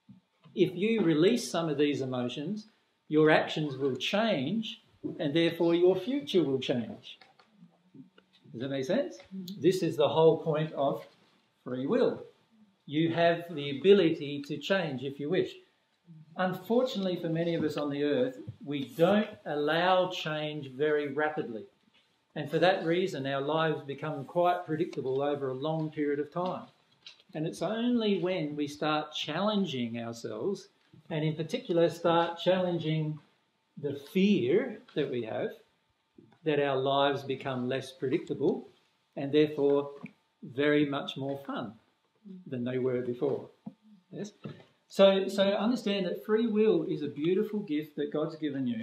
If you release some of these emotions, your actions will change, and therefore your future will change. Does that make sense? This is the whole point of free will. You have the ability to change if you wish. Unfortunately for many of us on the earth, we don't allow change very rapidly. And for that reason, our lives become quite predictable over a long period of time. And it's only when we start challenging ourselves, and in particular start challenging the fear that we have, that our lives become less predictable and therefore very much more fun than they were before. Yes? So understand that free will is a beautiful gift that God's given you,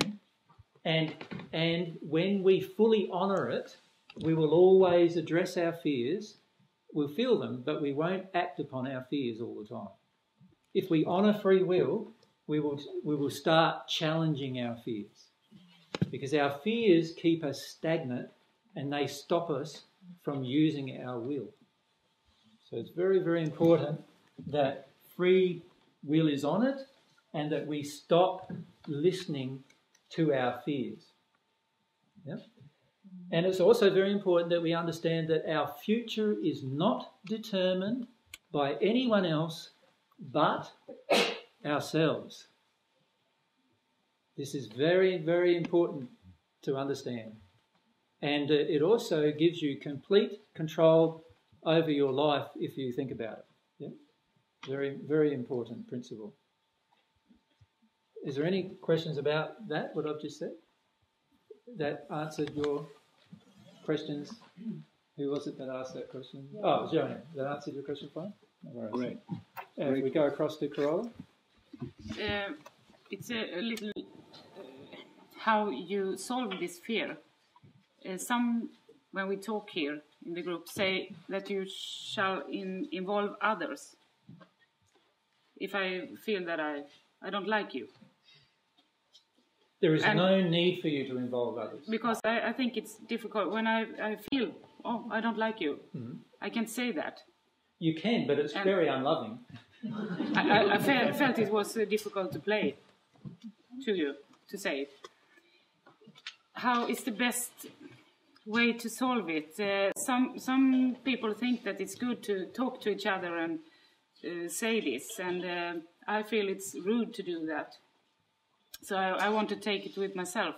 and when we fully honour it, we will always address our fears. We'll feel them, but we won't act upon our fears all the time. If we honour free will, we will start challenging our fears, because our fears keep us stagnant and they stop us from using our will. So it's very, very important that free will is honoured and that we stop listening to our fears. Yeah? And it's also very important that we understand that our future is not determined by anyone else but ourselves. This is very, very important to understand. And it also gives you complete control over your life if you think about it. Yeah? Very, very important principle. Is there any questions about that, what I've just said? That answered your questions? Who was it that asked that question? Oh, it was Joanne. That answered your question fine? No worries. Great. If we go across to Carola. It's a little how you solve this fear. Some, when we talk here in the group, say that you shall involve others. If I feel that I don't like you. There is no need for you to involve others. Because I think it's difficult when I feel, I don't like you. Mm-hmm. I can say that. You can, but it's very unloving. I felt it was difficult to play to you. to say it. How is the best way to solve it? Some people think that it's good to talk to each other and say this, and I feel it's rude to do that. So I want to take it with myself.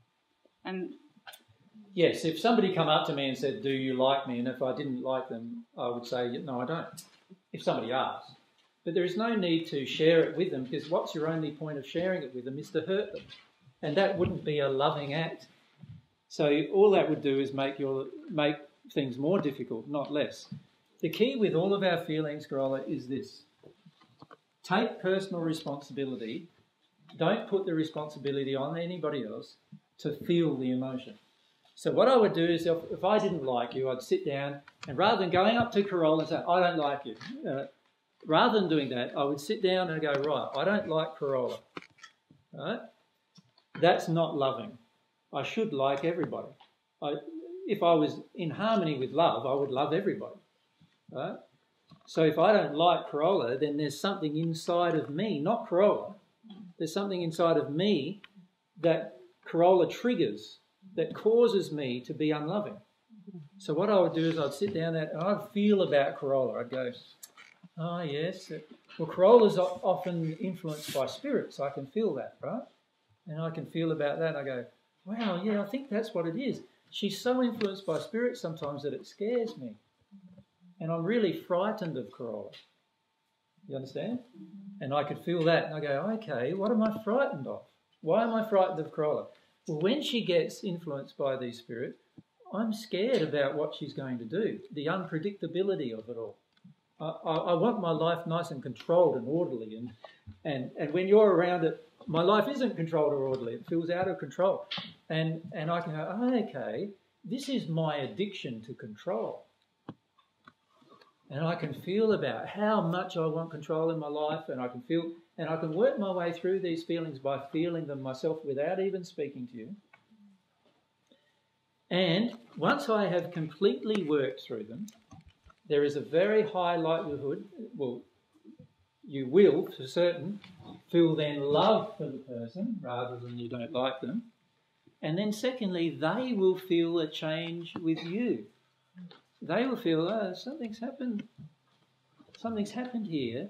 And yes, if somebody come up to me and said, "Do you like me?" and if I didn't like them, I would say, "No, I don't." If somebody asked. But there is no need to share it with them, because what's your only point of sharing it with them is to hurt them. And that wouldn't be a loving act. So all that would do is make things more difficult, not less. The key with all of our feelings, Carola, is this. Take personal responsibility. Don't put the responsibility on anybody else to feel the emotion. So what I would do is, if I didn't like you, I'd sit down, and rather than going up to Carola and say, "I don't like you," rather than doing that, I would sit down and go, "Right, I don't like Carola." Right? That's not loving. I should like everybody. If I was in harmony with love, I would love everybody. Right? So if I don't like Carola, then there's something inside of me, not Carola. There's something inside of me that Carola triggers, that causes me to be unloving. So what I would do is I'd sit down there and I'd feel about Carola. I'd go, "Oh, yes. Well, Corola's often influenced by spirits. I can feel that, right? And I can feel about that. I go, wow, yeah, I think that's what it is. She's so influenced by spirits sometimes that it scares me. And I'm really frightened of Carola." You understand? And I could feel that. And I go, okay, what am I frightened of? Why am I frightened of Carola? Well, when she gets influenced by these spirits, I'm scared about what she's going to do, the unpredictability of it all. I want my life nice and controlled and orderly. And when you're around it, my life isn't controlled or orderly. It feels out of control. And I can go, oh, okay, this is my addiction to control. And I can feel about how much I want control in my life, and I can work my way through these feelings by feeling them myself without even speaking to you. And once I have completely worked through them, there is a very high likelihood, well, you will, for certain, feel then love for the person rather than you don't like them. And then secondly, they will feel a change with you. They will feel, oh, something's happened here.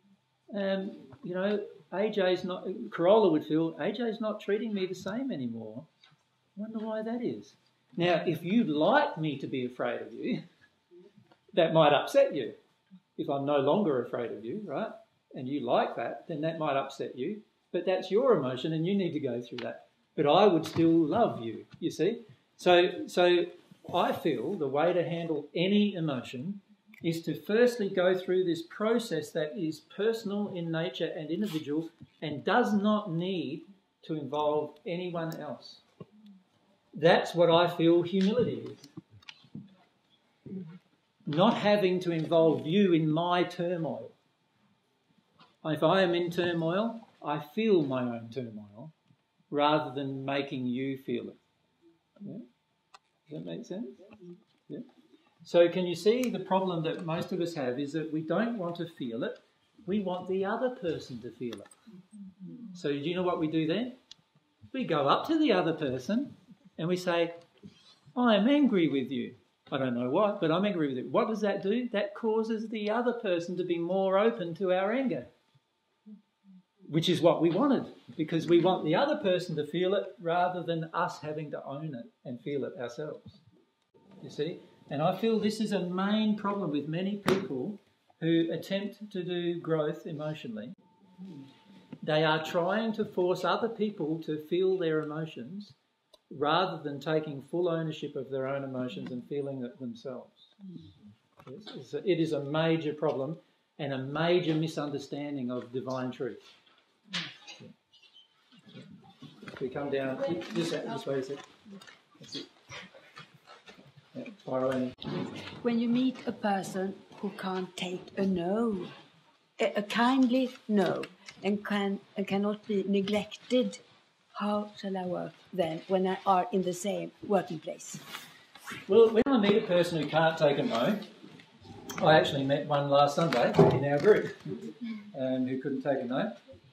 Carola would feel, AJ's not treating me the same anymore. I wonder why that is. Now, if you'd like me to be afraid of you, that might upset you. If I'm no longer afraid of you, right, and you like that, then that might upset you. But that's your emotion and you need to go through that. But I would still love you, you see. So I feel the way to handle any emotion is to firstly go through this process that is personal in nature and individual and does not need to involve anyone else. That's what I feel humility is. Not having to involve you in my turmoil. If I am in turmoil, I feel my own turmoil rather than making you feel it. Yeah? Does that make sense? Yeah. So can you see the problem that most of us have is that we don't want to feel it. We want the other person to feel it. So do you know what we do then? We go up to the other person and we say, I'm angry with you. I don't know what, but I'm angry with you. What does that do? That causes the other person to be more open to our anger, which is what we wanted, because we want the other person to feel it rather than us having to own it and feel it ourselves. You see? And I feel this is a main problem with many people who attempt to do growth emotionally. They are trying to force other people to feel their emotions rather than taking full ownership of their own emotions and feeling it themselves. It is a major problem and a major misunderstanding of divine truth. We come down this way. That's it. Yeah, far away. When you meet a person who can't take a no, a kindly no, and cannot be neglected, how shall I work then when I are in the same working place? Well, when I meet a person who can't take a no, I actually met one last Sunday in our group who couldn't take a no.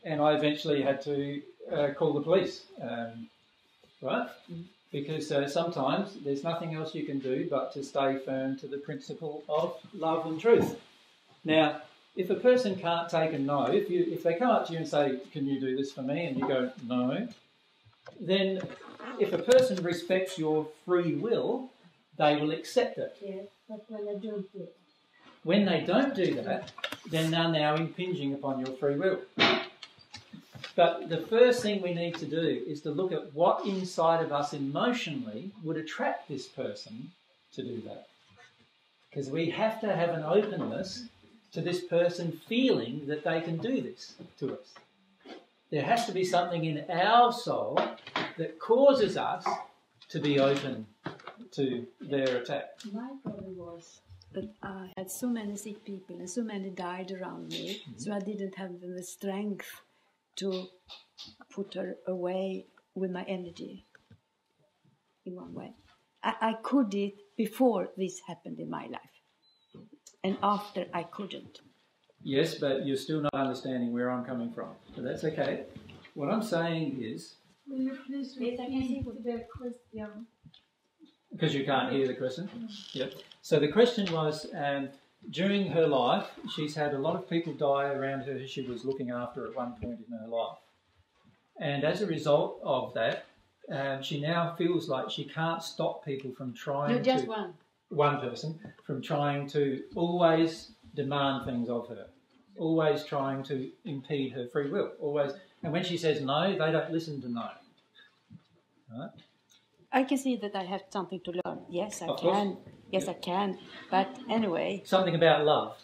and I eventually had to call the police, right? Because sometimes there's nothing else you can do but to stay firm to the principle of love and truth. Now, if a person can't take a no, if they come up to you and say, "Can you do this for me?" and you go, "No," then if a person respects your free will, they will accept it. Yes, but when I don't do it. When they don't do that, then they're now impinging upon your free will. But the first thing we need to do is to look at what inside of us emotionally would attract this person to do that. Because we have to have an openness to this person feeling that they can do this to us. There has to be something in our soul that causes us to be open to their attack. My problem was that I had so many sick people and so many died around me, so I didn't have the strength to put her away with my energy in one way. I could it before this happened in my life, and after I couldn't. Yes, but you're still not understanding where I'm coming from. But that's okay. What I'm saying is... Will you please repeat the question? Because you can't hear the question? Yep. So the question was, during her life, she's had a lot of people die around her who she was looking after at one point in her life. And as a result of that, she now feels like she can't stop people from trying No, just one. One person, from trying to always demand things of her, always trying to impede her free will, always. And when she says no, they don't listen to no. Right? I can see that I have something to learn. Yes, I Of can. course. Yes, I can. But anyway... Something about love.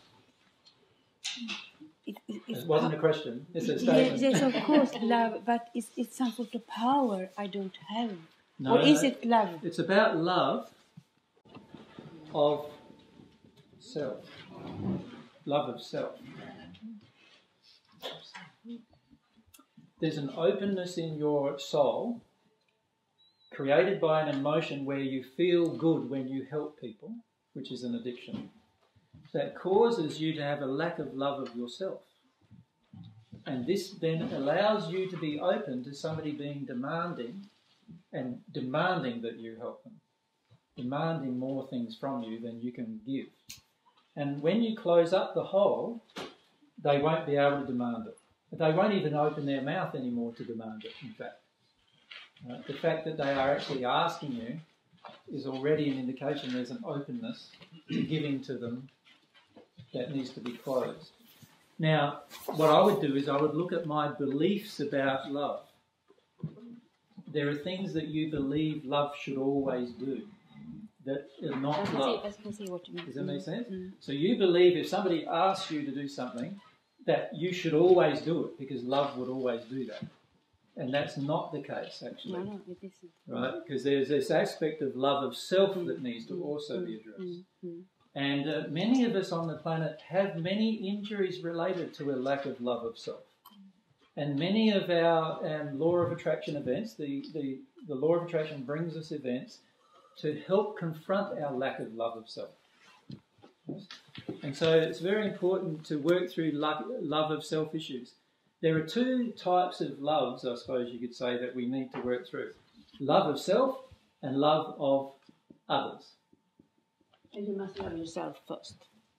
It wasn't a question, it's a statement. Yes, of course, love, but it's some sort of power I don't have. No, or is it love? It's about love of self. Love of self. There's an openness in your soul created by an emotion where you feel good when you help people, which is an addiction, that causes you to have a lack of love of yourself. And this then allows you to be open to somebody being demanding and demanding that you help them, demanding more things from you than you can give. And when you close up the hole, they won't be able to demand it. They won't even open their mouth anymore to demand it, in fact. The fact that they are actually asking you is already an indication there's an openness to giving to them that needs to be closed. Now, what I would do is I would look at my beliefs about love. There are things that you believe love should always do that are not love. I can see what you mean. Does that make sense? So you believe if somebody asks you to do something, that you should always do it because love would always do that. And that's not the case, actually. No, it isn't. Right? Because there's this aspect of love of self that needs to also be addressed. And many of us on the planet have many injuries related to a lack of love of self. And many of our law of attraction events, the law of attraction brings us events to help confront our lack of love of self. And so it's very important to work through love of self issues. There are two types of loves, I suppose you could say, that we need to work through. Love of self and love of others. And you must love yourself first.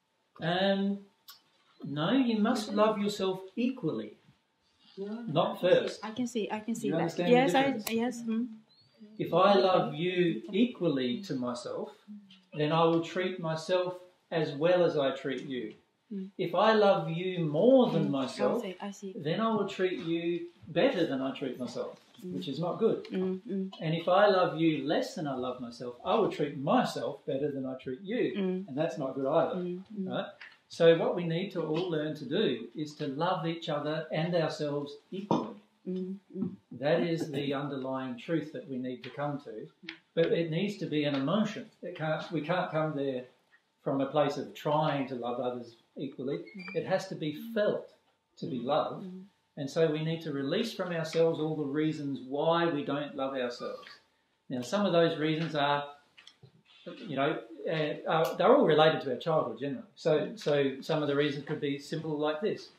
No, you must love yourself equally, not first. I can see You that. understand Yes, the difference? yes. If I love you equally to myself, then I will treat myself as well as I treat you. If I love you more than myself, I see. then I will treat you better than I treat myself, which is not good. And if I love you less than I love myself, I will treat myself better than I treat you, and that's not good either. Right? So what we need to all learn to do is to love each other and ourselves equally. That is the underlying truth that we need to come to, but it needs to be an emotion. We can't come there from a place of trying to love others equally. It has to be felt to be loved. And so we need to release from ourselves all the reasons why we don't love ourselves. Now, some of those reasons are, they're all related to our childhood generally. So some of the reasons could be simple like this.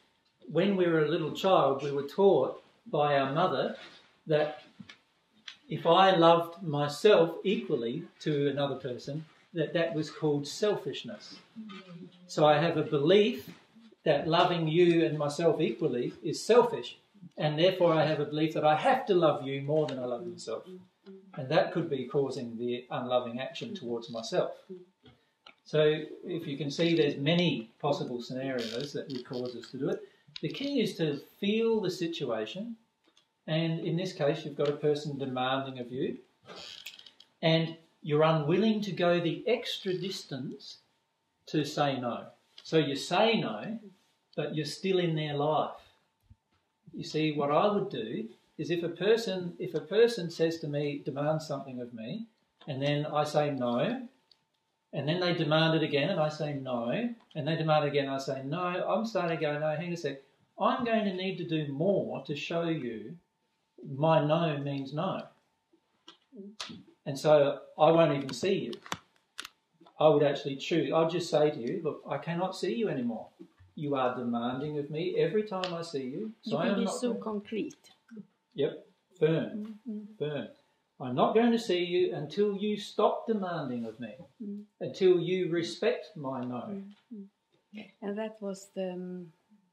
when we were a little child, we were taught by our mother that if I loved myself equally to another person, that was called selfishness. So I have a belief that loving you and myself equally is selfish, and therefore I have a belief that I have to love you more than I love myself. And that could be causing the unloving action towards myself. So if you can see, there's many possible scenarios that would cause us to do it. The key is to feel the situation, and in this case you've got a person demanding of you, and you're unwilling to go the extra distance to say no. So you say no, but you're still in their life. You see, what I would do is if a person says to me, demands something of me, and then I say no, and then they demand it again, and I say no, and they demand it again, I say no, I'm starting to go, no, hang on a sec, I'm going to need to do more to show you my no means no. And so I won't even see you. I would actually choose, I'll just say to you, look, I cannot see you anymore. You are demanding of me every time I see you. So you I am can be not so concrete. Yep, firm, firm. I'm not going to see you until you stop demanding of me, until you respect my no. And that was the,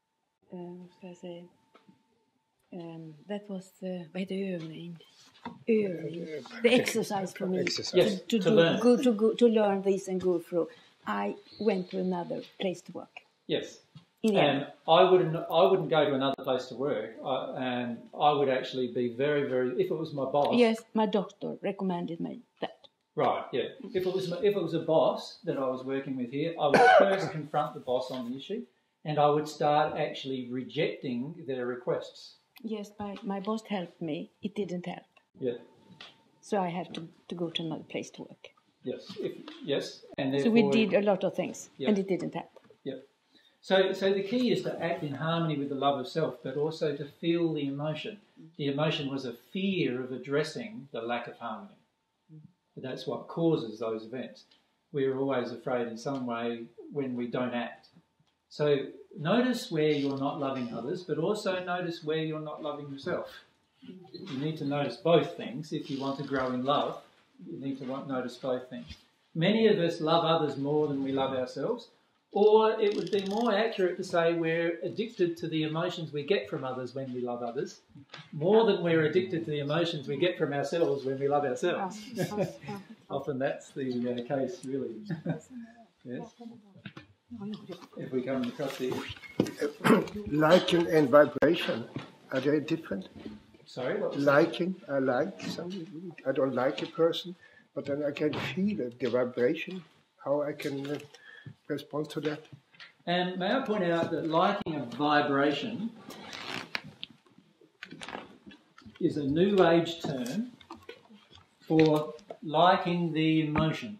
that was the, the exercise for me. Yes, to learn. To learn this and go through. I went to another place to work. Yes. Yeah. And I wouldn't go to another place to work, and I would actually be very, very. If it was my boss. Yes, my doctor recommended me that. Right. Yeah. If it was a boss that I was working with here, I would first confront the boss on the issue, and I would start actually rejecting their requests. Yes, my boss helped me. It didn't help. Yeah. So I had to go to another place to work. Yes. Yes. And so we did a lot of things, yeah. and it didn't help. Yeah. So the key is to act in harmony with the love of self, but also to feel the emotion. The emotion was a fear of addressing the lack of harmony. That's what causes those events. We're always afraid in some way when we don't act. So notice where you're not loving others, but also notice where you're not loving yourself. You need to notice both things. If you want to grow in love, you need to notice both things. Many of us love others more than we love ourselves. Or it would be more accurate to say we're addicted to the emotions we get from others when we love others, more than we're addicted to the emotions we get from ourselves when we love ourselves. Often that's the case, really. Yes. If we come across the... Liking and vibration, are they different? Sorry? What was liking, I like something. I don't like a person, but then I can feel it, the vibration, how I can... respond to that. And may I point out that liking a vibration is a new age term for liking the emotion.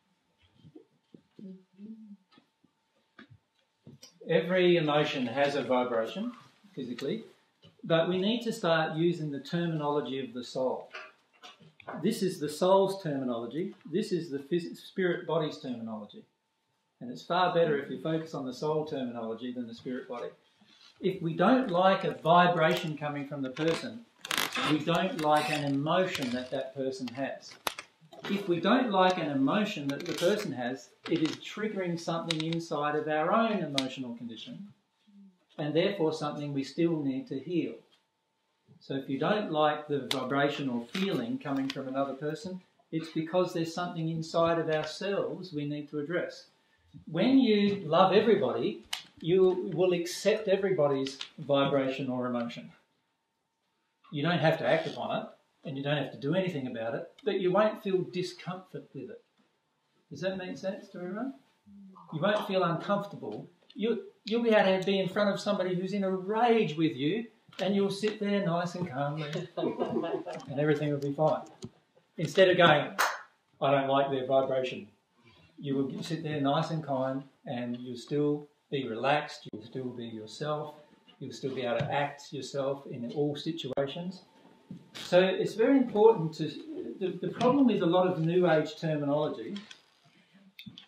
Every emotion has a vibration, physically, but we need to start using the terminology of the soul. This is the soul's terminology. This is the spirit body's terminology. And it's far better if you focus on the soul terminology than the spirit body. If we don't like a vibration coming from the person, we don't like an emotion that that person has. If we don't like an emotion that the person has, it is triggering something inside of our own emotional condition, and therefore something we still need to heal. So if you don't like the vibration or feeling coming from another person, it's because there's something inside of ourselves we need to address. When you love everybody, you will accept everybody's vibration or emotion. You don't have to act upon it, and you don't have to do anything about it, but you won't feel discomfort with it. Does that make sense to everyone? You won't feel uncomfortable. You'll be able to be in front of somebody who's in a rage with you, and you'll sit there nice and calmly, and everything will be fine. Instead of going, I don't like their vibration, you will sit there nice and kind, and you'll still be relaxed, you'll still be yourself, you'll still be able to act yourself in all situations. So it's very important to... The problem with a lot of New Age terminology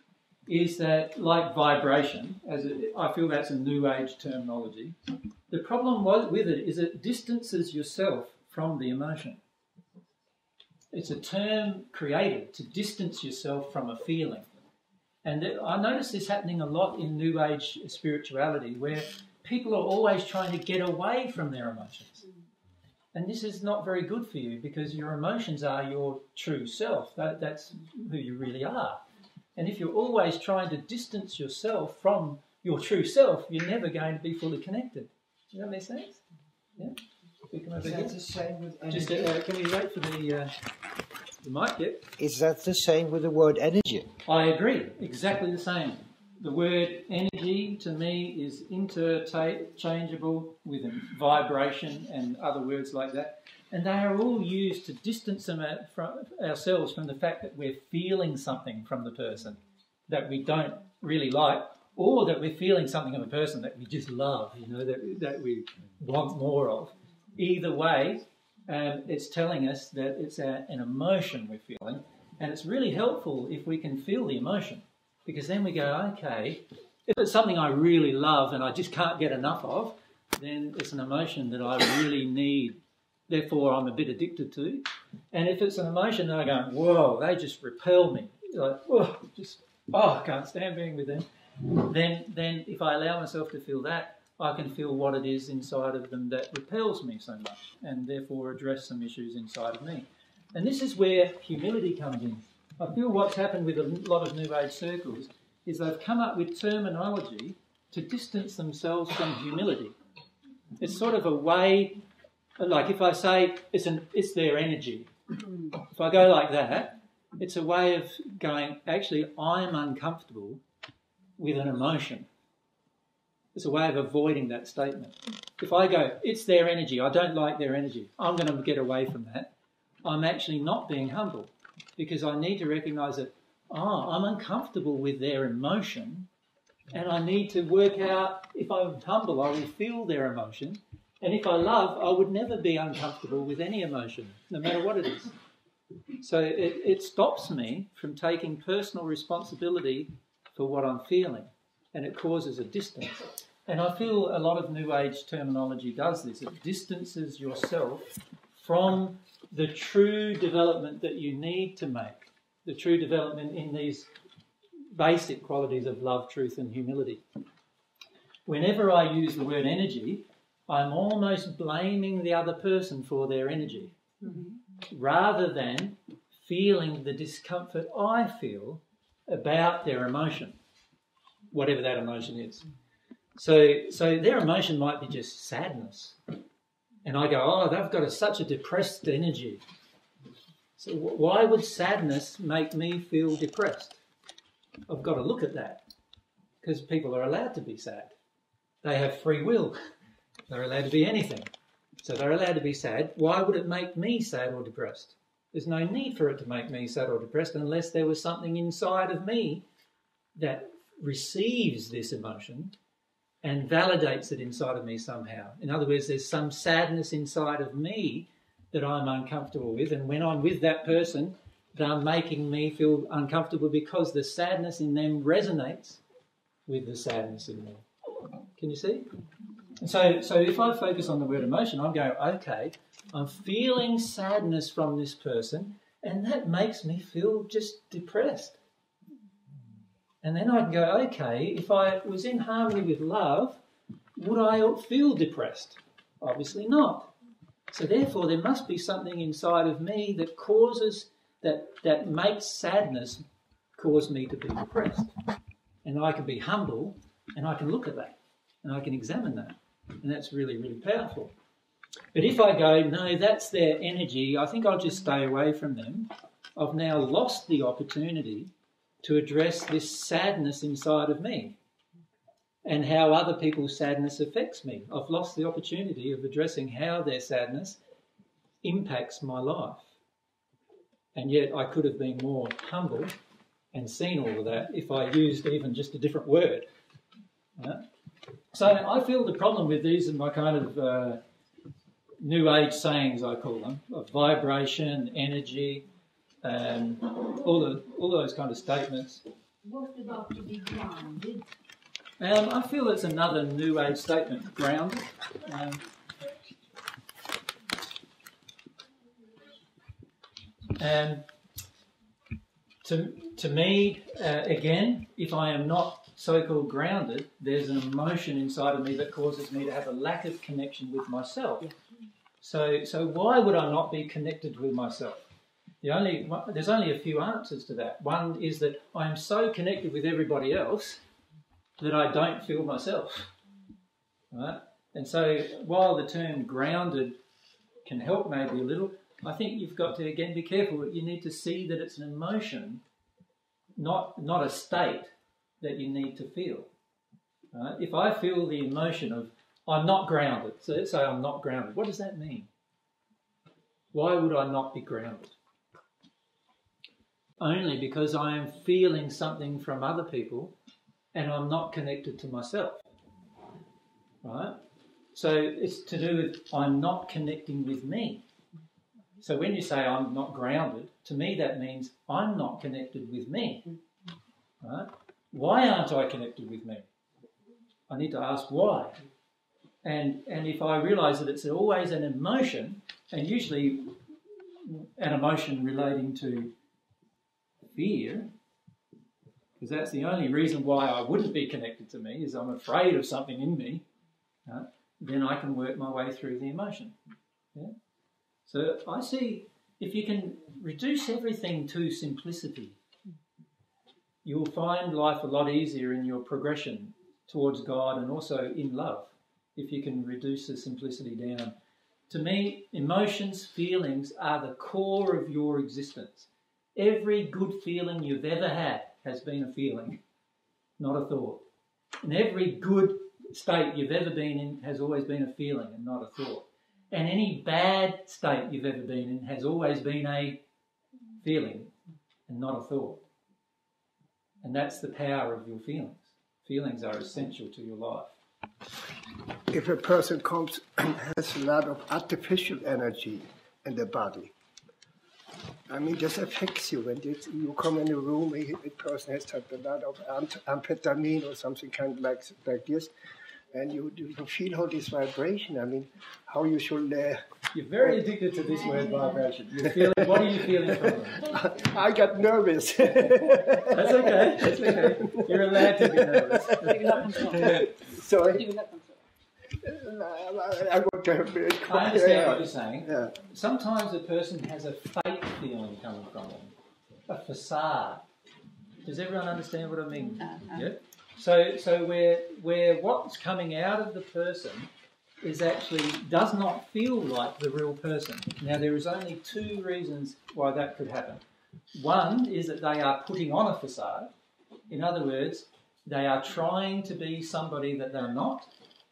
is that, like vibration, I feel that's a New Age terminology, the problem with it is it distances yourself from the emotion. It's a term created to distance yourself from a feeling. And I notice this happening a lot in New Age spirituality, where people are always trying to get away from their emotions. And this is not very good for you, because your emotions are your true self. That's who you really are. And if you're always trying to distance yourself from your true self, you're never going to be fully connected. Does that make sense? Yeah? We come over Is here. that the same with energy? Just, can we wait for the mic? Yep. Is that the same with the word energy? I agree. Exactly the same. The word energy to me is interchangeable with vibration and other words like that. And they are all used to distance ourselves from the fact that we're feeling something from the person that we don't really like, or that we're feeling something of a person that we just love, that we want more of. Either way, it's telling us that it's an emotion we're feeling, and it's really helpful if we can feel the emotion, because then we go, okay, if it's something I really love and I just can't get enough of, then it's an emotion that I really need. Therefore, I'm a bit addicted to. And if it's an emotion that I go, whoa, they just repel me, like, I can't stand being with them, then if I allow myself to feel that, I can feel what it is inside of them that repels me so much, and therefore address some issues inside of me. And this is where humility comes in. I feel what's happened with a lot of New Age circles is they've come up with terminology to distance themselves from humility. It's sort of a way, like if I say it's their energy, if I go like that, it's a way of going, actually, I'm uncomfortable with an emotion. It's a way of avoiding that statement. If I go, it's their energy, I don't like their energy, I'm going to get away from that, I'm actually not being humble, because I need to recognise that, I'm uncomfortable with their emotion, and I need to work out, if I'm humble, I will feel their emotion, and if I love, I would never be uncomfortable with any emotion, no matter what it is. So it stops me from taking personal responsibility for what I'm feeling, and it causes a distance. And I feel a lot of New Age terminology does this. It distances yourself from the true development that you need to make, the true development in these basic qualities of love, truth, and humility. Whenever I use the word energy, I'm almost blaming the other person for their energy, rather than feeling the discomfort I feel about their emotion, whatever that emotion is. So their emotion might be just sadness. And I go, they've got such a depressed energy. So why would sadness make me feel depressed? I've got to look at that, because people are allowed to be sad. They have free will. They're allowed to be anything. So they're allowed to be sad. Why would it make me sad or depressed? There's no need for it to make me sad or depressed unless there was something inside of me that receives this emotion and validates it inside of me somehow. In other words, there's some sadness inside of me that I'm uncomfortable with, and when I'm with that person, they're making me feel uncomfortable because the sadness in them resonates with the sadness in me. Can you see? So if I focus on the word emotion, I'm going, okay, I'm feeling sadness from this person, and that makes me feel just depressed. And then I can go, okay, if I was in harmony with love, would I feel depressed? Obviously not. So therefore, there must be something inside of me that causes, that makes sadness cause me to be depressed. And I can be humble, and I can look at that, and I can examine that. And that's really, really powerful. But if I go, no, that's their energy, I think I'll just stay away from them. I've now lost the opportunity to address this sadness inside of me and how other people's sadness affects me. I've lost the opportunity of addressing how their sadness impacts my life. And yet I could have been more humble and seen all of that if I used even just a different word. So I feel the problem with these are my kind of New Age sayings, I call them, of vibration, energy, all those kind of statements. What about to be grounded? I feel it's another New Age statement, grounded. And to me, again, if I am not so-called grounded, there's an emotion inside of me that causes me to have a lack of connection with myself. So why would I not be connected with myself? There's only a few answers to that. One is that I'm so connected with everybody else that I don't feel myself. Right? And so while the term grounded can help maybe a little, I think you've got to, again, be careful. You need to see that it's an emotion, not a state that you need to feel. Right? If I feel the emotion of, I'm not grounded, so let's say I'm not grounded, what does that mean? Why would I not be grounded? Only because I am feeling something from other people and I'm not connected to myself. Right? So it's to do with I'm not connecting with me. So when you say I'm not grounded, to me that means I'm not connected with me. Right? Why aren't I connected with me? I need to ask why. And if I realise that it's always an emotion, and usually an emotion relating to fear, because that's the only reason why I wouldn't be connected to me, is I'm afraid of something in me, right? Then I can work my way through the emotion. Yeah? So I see if you can reduce everything to simplicity, you'll find life a lot easier in your progression towards God and also in love, if you can reduce the simplicity down. To me, emotions, feelings are the core of your existence. Every good feeling you've ever had has been a feeling, not a thought. And every good state you've ever been in has always been a feeling and not a thought. And any bad state you've ever been in has always been a feeling and not a thought. And that's the power of your feelings. Feelings are essential to your life. If a person comes and has a lot of artificial energy in the body, I mean, this affects you. When you come in a room, a person has had a lot of amphetamine or something kind of like this, and you feel all this vibration. I mean, how you should... You're very addicted to this word vibration. What are you feeling from it? I got nervous. That's okay. That's okay. You're allowed to be nervous. Sorry. I understand what you're saying. Yeah. Sometimes a person has a fake feeling coming from them, a facade. Does everyone understand what I mean? Yeah. So where what's coming out of the person is actually does not feel like the real person. Now there is only two reasons why that could happen. One is that they are putting on a facade. In other words, they are trying to be somebody that they're not.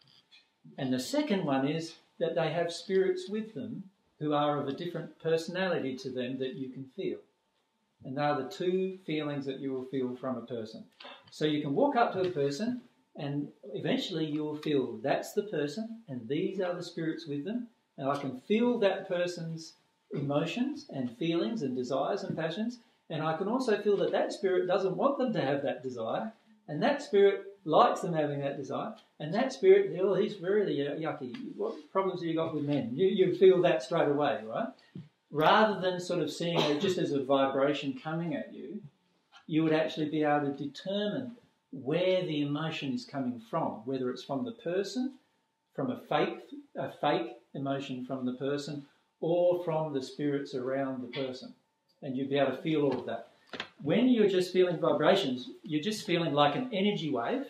And the second one is that they have spirits with them who are of a different personality to them that you can feel. And they are the two feelings that you will feel from a person. So you can walk up to a person and eventually you will feel that's the person and these are the spirits with them. And I can feel that person's emotions and feelings and desires and passions. And I can also feel that that spirit doesn't want them to have that desire. And that spirit likes them having that desire. And that spirit, well, he's really yucky. What problems have you got with men? You feel that straight away, right? Rather than sort of seeing it just as a vibration coming at you, you would actually be able to determine where the emotion is coming from, whether it's from the person, from a fake emotion from the person, or from the spirits around the person. And you'd be able to feel all of that. When you're just feeling vibrations, you're just feeling like an energy wave,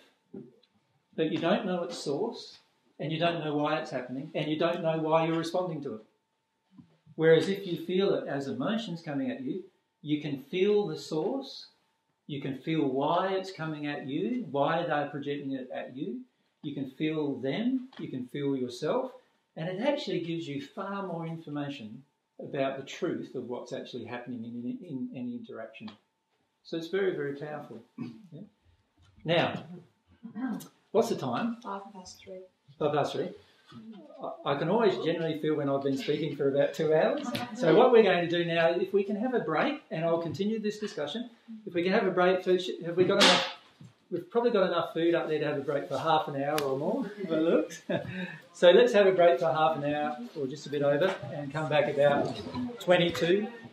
but you don't know its source, and you don't know why it's happening, and you don't know why you're responding to it. Whereas if you feel it as emotions coming at you, you can feel the source, you can feel why it's coming at you, why they're projecting it at you, you can feel them, you can feel yourself, and it actually gives you far more information about the truth of what's actually happening in any interaction. So it's very, very powerful. Yeah. Now, what's the time? 3:30. 3:30. I can always generally feel when I've been speaking for about 2 hours. So what we're going to do now, if we can have a break, and I'll continue this discussion. If we can have a break, have we got enough? We've probably got enough food up there to have a break for half an hour or more, by the looks. So let's have a break for half an hour or just a bit over and come back about 22.